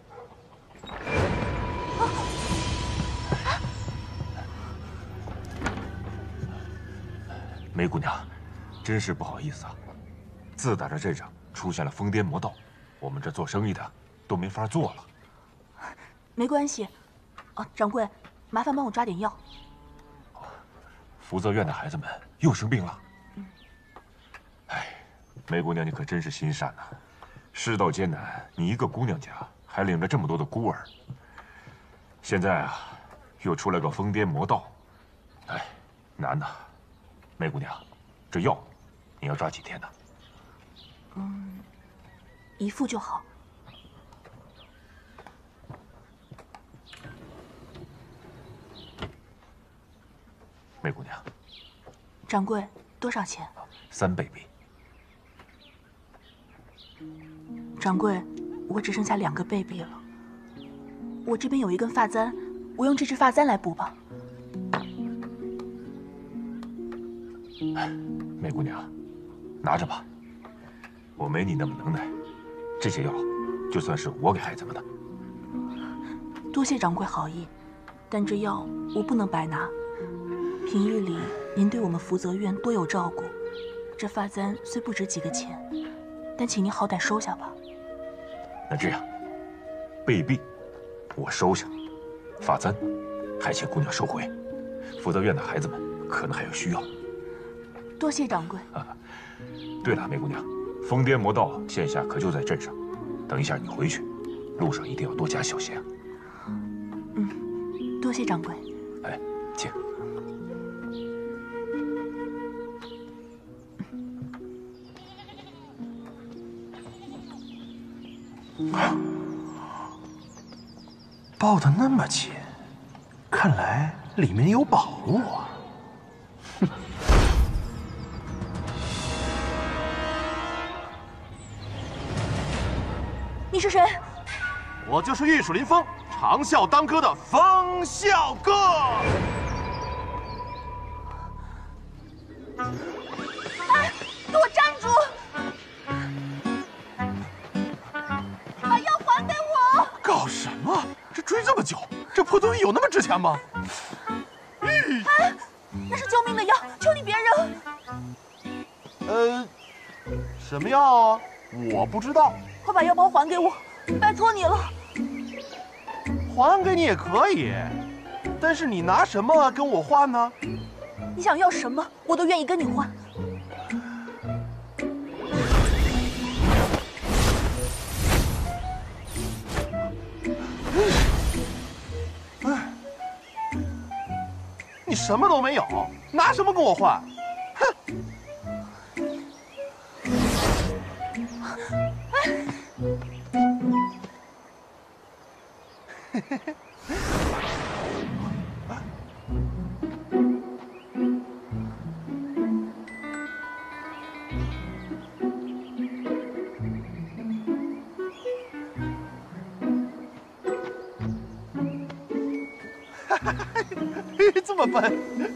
梅姑娘，真是不好意思啊！自打这镇上出现了疯癫魔盗，我们这做生意的都没法做了。 没关系，掌柜，麻烦帮我抓点药。 福泽院的孩子们又生病了。梅姑娘，你可真是心善呐！世道艰难，你一个姑娘家还领着这么多的孤儿，现在啊，又出来个疯癫魔盗，哎，难呐！梅姑娘，这药你要抓几天呢 ？1副就好。 梅姑娘， 掌柜，多少钱 ？3倍币。 掌柜，我只剩下2个贝币了。我这边有一根发簪，我用这支发簪来补吧。 梅姑娘，拿着吧。我没你那么能耐，这些药就算是我给孩子们的。 多谢掌柜好意，但这药我不能白拿。平日里您对我们福泽院多有照顾，这发簪虽不值几个钱，但请您好歹收下吧。 那这样，贝币我收下，发簪还请姑娘收回。福泽院的孩子们可能还有需要。 多谢掌柜。 对了，梅姑娘，疯癫魔盗现下可就在镇上，等一下你回去，路上一定要多加小心啊。 多谢掌柜。 哎，请。 抱得那么紧，看来里面有宝物啊！哼！ 你是谁？ 我就是玉树临风、长啸当歌的风啸哥。 哎，给我站住！把药还给我！ 搞什么？这追这么久，这破东西有那么值钱吗？ 哎，那是救命的药，求你别扔！ 什么药啊？我不知道。 快把药包还给我，拜托你了。 还给你也可以，但是你拿什么跟我换呢？ 你想要什么，我都愿意跟你换。 什么都没有，拿什么跟我换？哼！这么笨。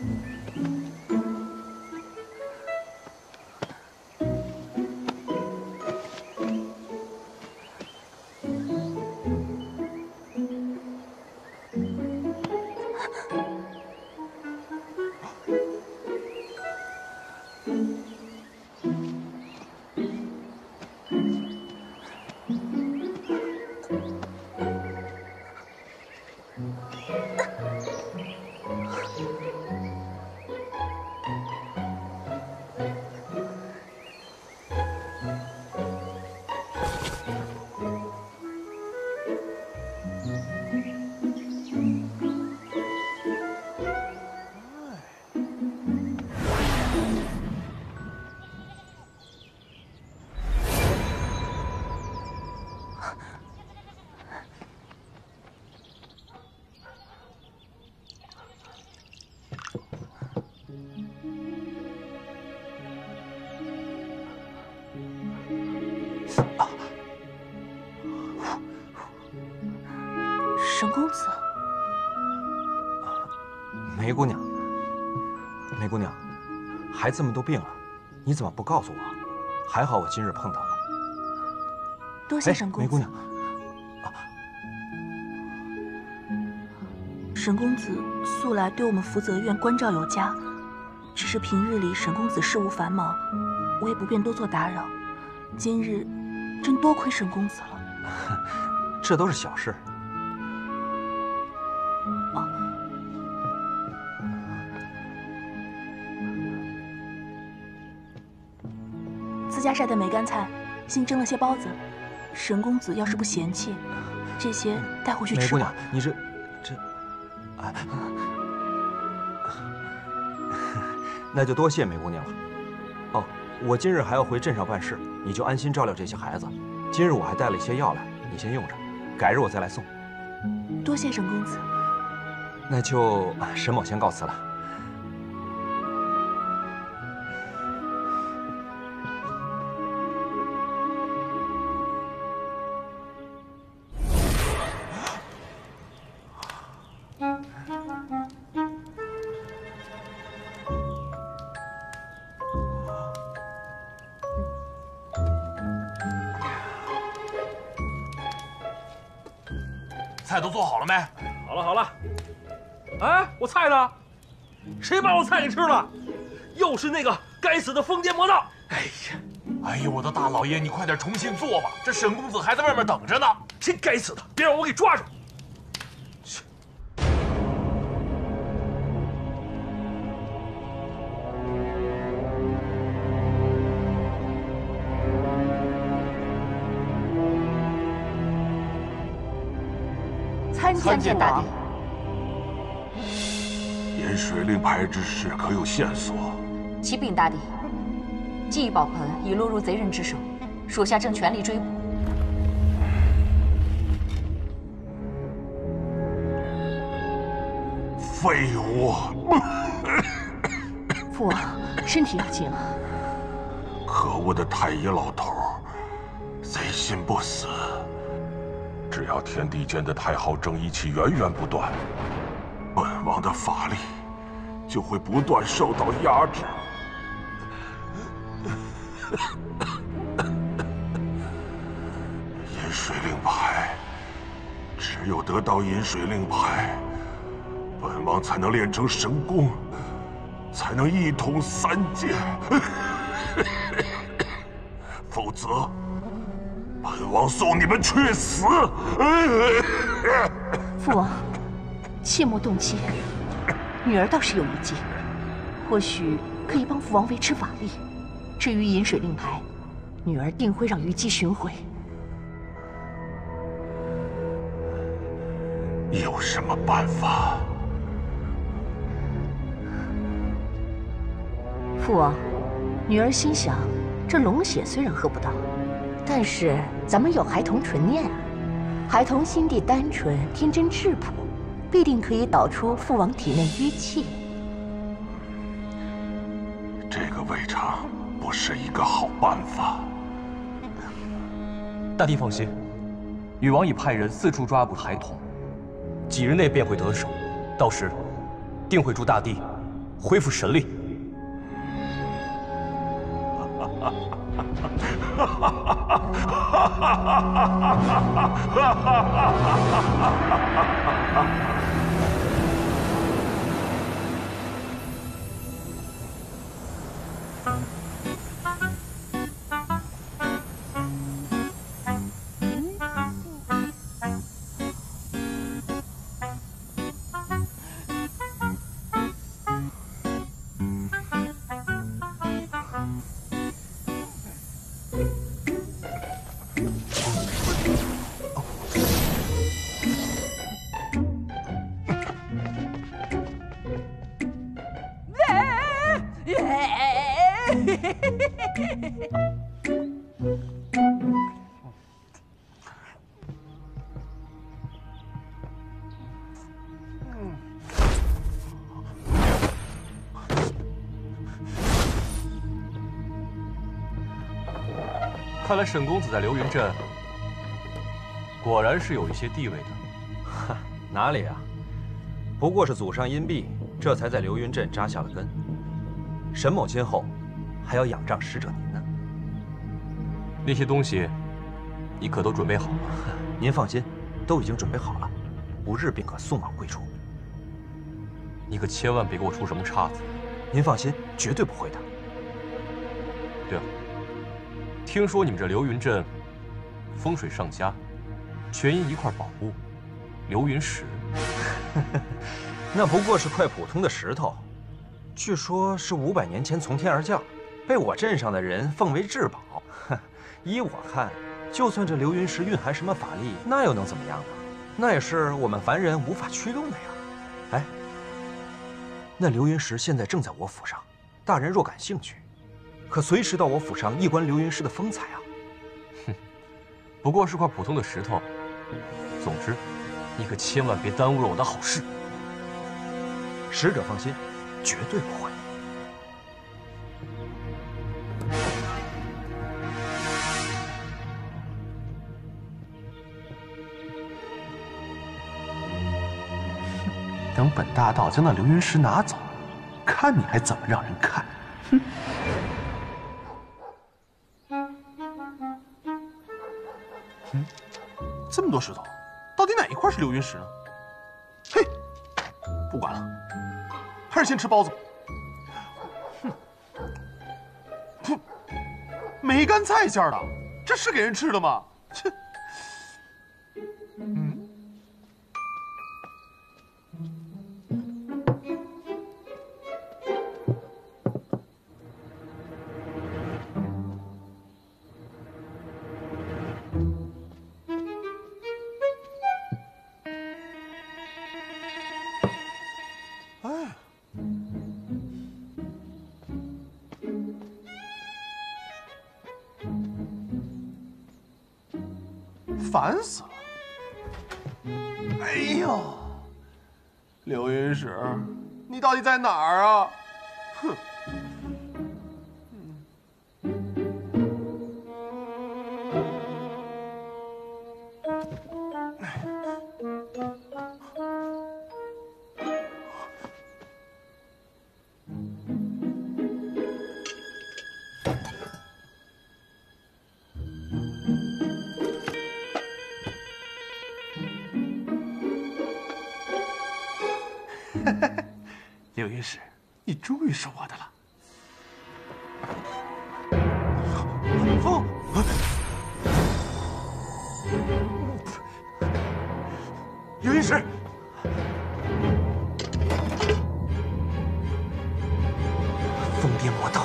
沈公子， 梅姑娘，梅姑娘，孩子们都病了，你怎么不告诉我？还好我今日碰到了。 多谢沈公子。 梅姑娘， 沈公子素来对我们福泽院关照有加，只是平日里沈公子事务繁忙，我也不便多做打扰。今日真多亏沈公子了。 这都是小事。 自家晒的梅干菜，新蒸了些包子，沈公子要是不嫌弃，这些带回去吃吧。 梅姑娘，你这，那就多谢梅姑娘了。哦，我今日还要回镇上办事，你就安心照料这些孩子。今日我还带了一些药来，你先用着，改日我再来送。 多谢沈公子。 那就沈某先告辞了。 菜都做好了没？ 好了好了。哎，我菜呢？谁把我菜给吃了？又是那个该死的疯癫魔道！ 哎呀，我的大老爷，你快点重新做吧，这沈公子还在外面等着呢。 谁该死的，别让我给抓住！ 参见大帝。 引水令牌之事可有线索？ 启禀大帝，记忆宝盆已落入贼人之手，属下正全力追捕。 废物！ 父王，身体要紧了。 可恶的太乙老头，贼心不死。只要天地间的太昊正一气源源不断，本王的法力就会不断受到压制。饮水令牌，只有得到饮水令牌，本王才能练成神功，才能一统三界。否则，本王送你们去死！ 父王，切莫动气。女儿倒是有一计，或许可以帮父王维持法力。至于饮水令牌，女儿定会让虞姬寻回。 有什么办法？ 父王，女儿心想，这龙血虽然喝不到，但是咱们有孩童纯念啊，孩童心地单纯，天真质朴，必定可以导出父王体内淤气。 这个未尝不是一个好办法。 大帝放心，禹王已派人四处抓捕孩童，几日内便会得手，到时定会助大帝恢复神力。看来沈公子在流云镇果然是有一些地位的。 哈，哪里啊？不过是祖上荫庇，这才在流云镇扎下了根。沈某今后还要仰仗使者您呢。 那些东西，你可都准备好了？ 您放心，都已经准备好了，不日便可送往贵处。 你可千万别给我出什么岔子。 您放心，绝对不会的。 对了，听说你们这流云镇风水上佳，全因一块宝物——流云石。 那不过是块普通的石头，据说是500年前从天而降，被我镇上的人奉为至宝。依我看，就算这流云石蕴含什么法力，那又能怎么样呢？那也是我们凡人无法驱动的呀。哎，那流云石现在正在我府上，大人若感兴趣，可随时到我府上一观流云石的风采啊。 哼，不过是块普通的石头。总之，你可千万别耽误了我的好事。 使者放心，绝对不会。 等本大盗将那流云石拿走，看你还怎么让人看！哼！这么多石头，到底哪一块是流云石呢？嘿，不管了，还是先吃包子吧。哼，梅干菜馅的，这是给人吃的吗？切！烦死了！哎呦，流云石，你到底在哪儿啊？哼！流云石，你终于是我的了。风，流云石， 疯癫魔道。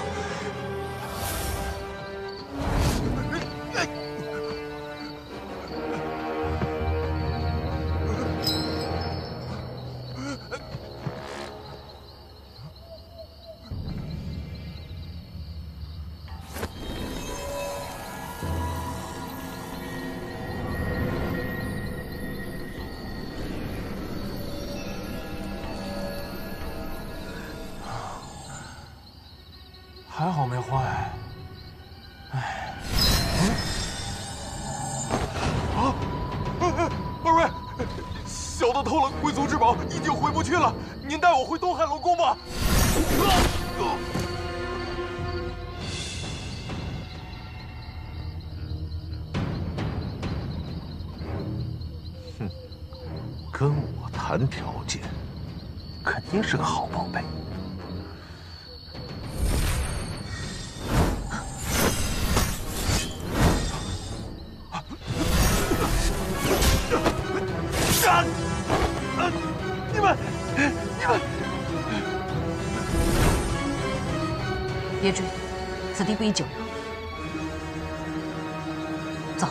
好没坏。哎， 二位，小的偷了贵族之宝，已经回不去了。您带我回东海龙宫吧。 哼，跟我谈条件，肯定是个好宝贝。 你们！ 别追，此地不宜久留。走。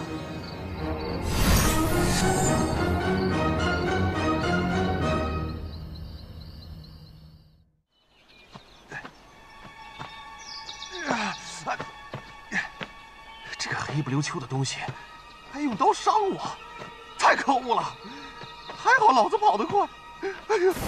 这个黑不溜秋的东西，还用刀伤我，太可恶了！还好老子跑得快。哎呀！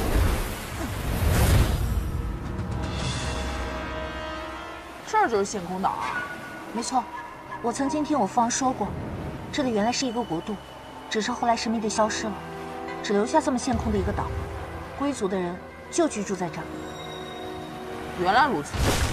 这儿就是陷空岛啊！ 没错，我曾经听我父王说过，这里原来是一个国度，只是后来神秘地消失了，只留下这么陷空的一个岛。贵族的人就居住在这儿。 原来如此。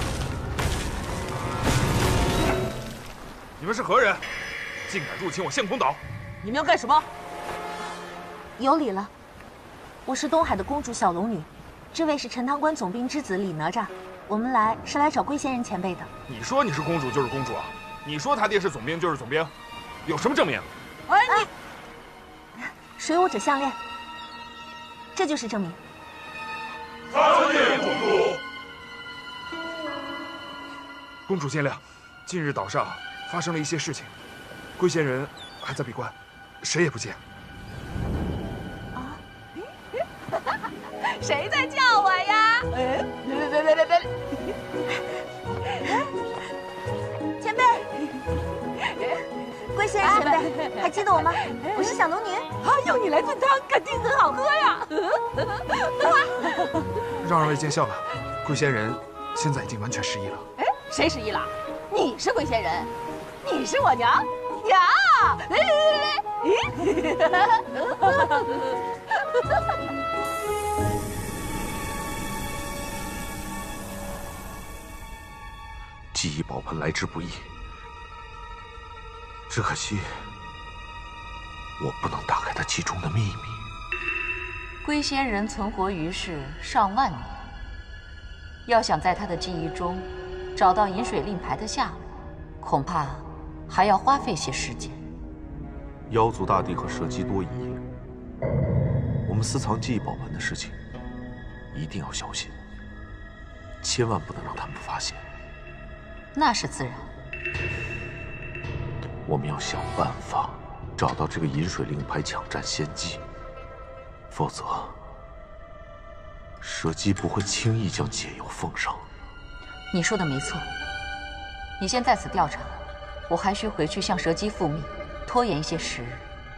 你们是何人？竟敢入侵我陷空岛！ 你们要干什么？ 有礼了。我是东海的公主小龙女，这位是陈塘关总兵之子李哪吒。我们来是来找龟仙人前辈的。 你说你是公主就是公主啊？你说他爹是总兵就是总兵，有什么证明？ 哎，你水舞者项链，这就是证明。 参见公主。 公主见谅，近日岛上发生了一些事情，龟仙人还在闭关，谁也不见。 谁在叫我呀？别！ 前辈，龟仙人前辈，还记得我吗？我是小龙女。 用你来炖汤，肯定很好喝呀！ 让二位见笑吧，龟仙人现在已经完全失忆了。 哎，谁失忆了？你是龟仙人，你是我娘。 记忆宝盆来之不易，只可惜我不能打开它其中的秘密。 龟仙人存活于世上万年，要想在他的记忆中找到饮水令牌的下落，恐怕还要花费些时间。 妖族大帝和蛇姬多疑，我们私藏记忆宝盆的事情一定要小心，千万不能让他们发现。 那是自然。 我们要想办法找到这个饮水令牌，抢占先机，否则蛇姬不会轻易将解药奉上。 你说的没错，你先在此调查，我还需回去向蛇姬复命，拖延一些时日。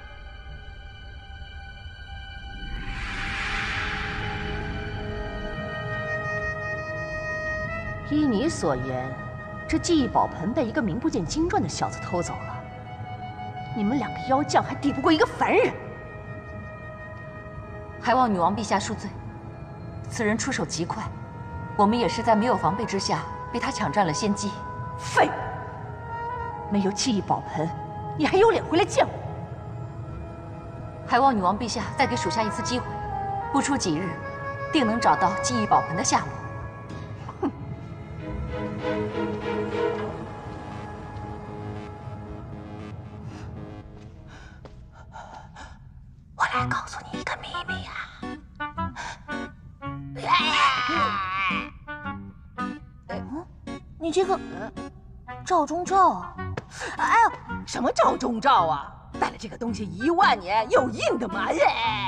依你所言，这记忆宝盆被一个名不见经传的小子偷走了。你们两个妖将还抵不过一个凡人， 还望女王陛下恕罪。此人出手极快，我们也是在没有防备之下被他抢占了先机。 废物！没有记忆宝盆，你还有脸回来见我？ 还望女王陛下再给属下一次机会，不出几日，定能找到记忆宝盆的下落。 我来告诉你一个秘密呀！你这个赵中照， 哎呦，什么赵中照啊？带了这个东西1万年，有印的吗？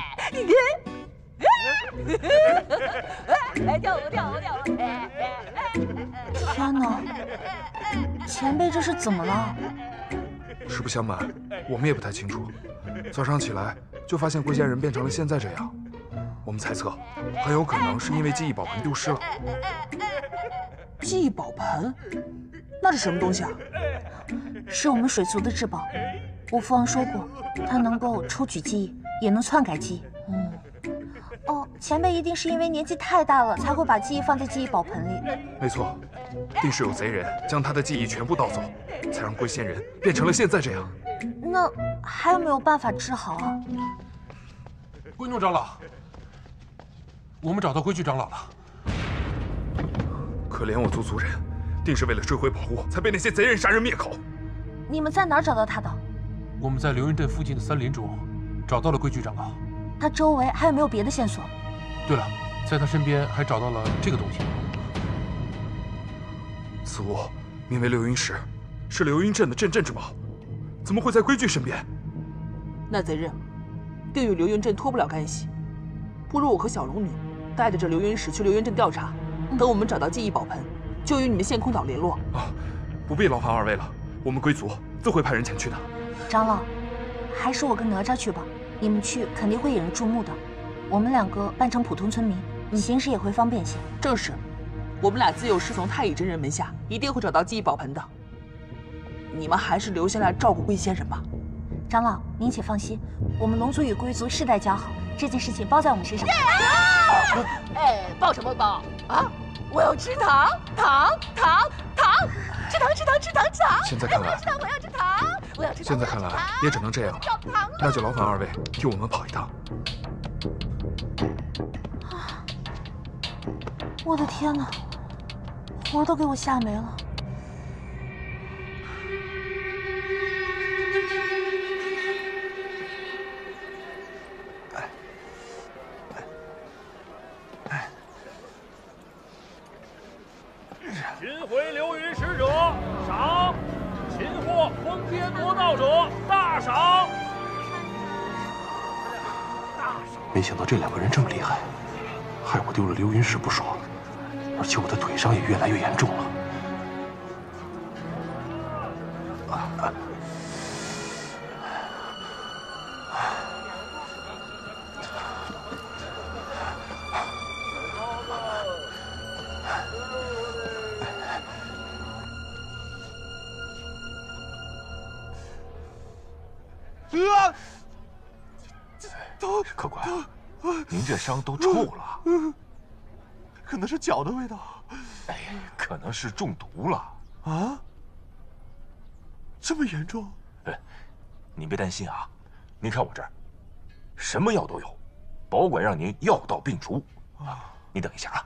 跳！ 天哪！前辈这是怎么了？ 实不相瞒，我们也不太清楚。早上起来就发现龟仙人变成了现在这样，我们猜测很有可能是因为记忆宝盆丢失了。 记忆宝盆？那是什么东西啊？ 是我们水族的至宝。我父王说过，它能够抽取记忆，也能篡改记忆。哦，前辈一定是因为年纪太大了，才会把记忆放在记忆宝盆里。 没错，定是有贼人将他的记忆全部盗走，才让龟仙人变成了现在这样。 那还有没有办法治好啊？ 龟弩长老，我们找到龟巨长老了。 可怜我族人，定是为了追回宝物，才被那些贼人杀人灭口。 你们在哪儿找到他的？ 我们在流云镇附近的森林中找到了龟巨长老。 他周围还有没有别的线索？ 对了，在他身边还找到了这个东西。 此物名为流云石，是流云镇的镇之宝，怎么会在龟巨身边？ 那贼人定与流云镇脱不了干系，不如我和小龙女带着这流云石去流云镇调查，等我们找到记忆宝盆，就与你们仙空岛联络。 不必劳烦二位了，我们龟族自会派人前去的。 长老，还是我跟哪吒去吧。你们去肯定会引人注目的，我们两个扮成普通村民，行事也会方便些。 正是，我们俩自幼师从太乙真人门下，一定会找到记忆宝盆的。你们还是留下来照顾龟仙人吧。 长老，您且放心，我们龙族与龟族世代交好，这件事情包在我们身上。 哎，抱什么抱啊？我要吃糖，糖，吃糖！ 现在看来， 我要吃糖，我要吃糖！ 现在看来也只能这样了，那就劳烦二位替我们跑一趟。 我的天哪，活都给我吓没了。 寻回流云使者，赏；擒获疯癫魔道者，大赏。 没想到这两个人这么厉害，害我丢了流云石不说，而且我的腿伤也越来越严重了。 客官，您这伤都臭了， 可能是脚的味道。 哎，可能是中毒了啊！这么严重？ 您别担心啊，您看我这儿，什么药都有，保管让您药到病除。你等一下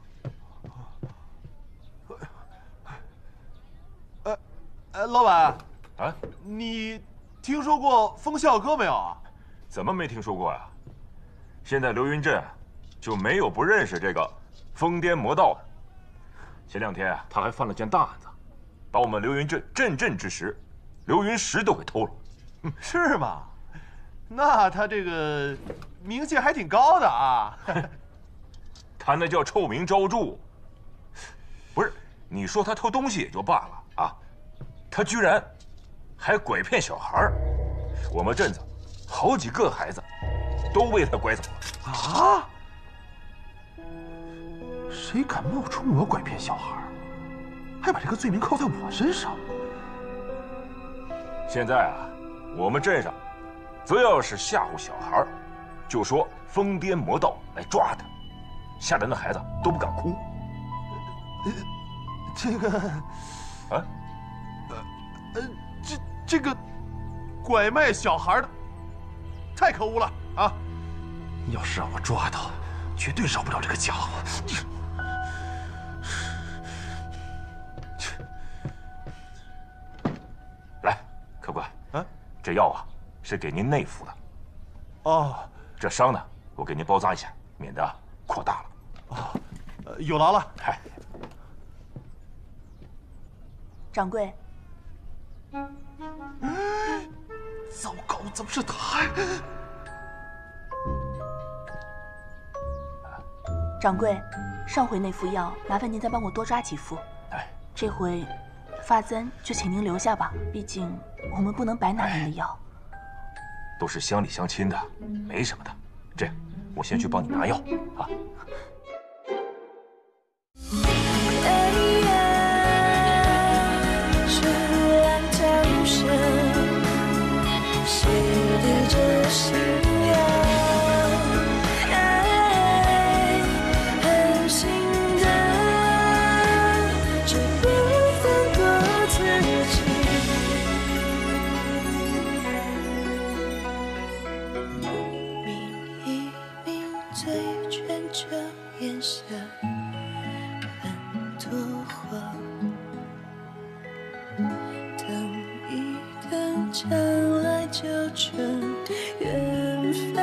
啊。老板啊， 你听说过风啸哥没有啊？ 怎么没听说过呀？现在流云镇就没有不认识这个疯癫魔道的。前两天他还犯了件大案子，把我们流云镇镇之石流云石都给偷了。 是吗？那他这个名气还挺高的啊。 他那叫臭名昭著。不是，你说他偷东西也就罢了啊，他居然还拐骗小孩，我们镇子好几个孩子都被他拐走了啊！谁敢冒充我拐骗小孩，还把这个罪名扣在我身上？ 现在啊，我们镇上则要是吓唬小孩，就说疯癫魔道来抓他，吓得那孩子都不敢哭。 这个啊， 这个拐卖小孩的太可恶了啊！ 要是让我抓到，绝对饶不了这个家伙。 来，客官，这药啊是给您内服的。 哦， 这伤呢，我给您包扎一下，免得扩大了。 哦，有劳了。 嗨， 掌柜。 糟糕，怎么是他呀？ 掌柜，上回那副药，麻烦您再帮我多抓几副。这回发簪就请您留下吧，毕竟我们不能白拿您的药。 都是乡里乡亲的，没什么的。这样，我先去帮你拿药啊。 下很多话，等一等，将来就成缘分。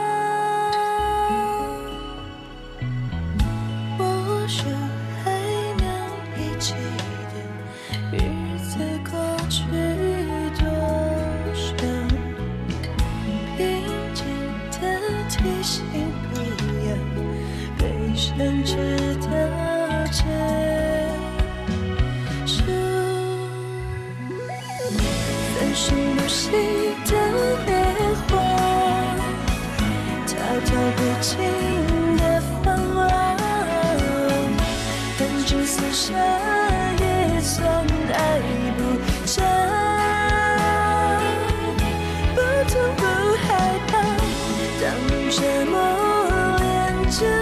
或许还能一起的日子过去多少，平静的提醒不要悲伤直到结束。分身不息的年华，滔滔不尽的繁华，但只剩下也算爱不假，不痛不害怕，当这磨练着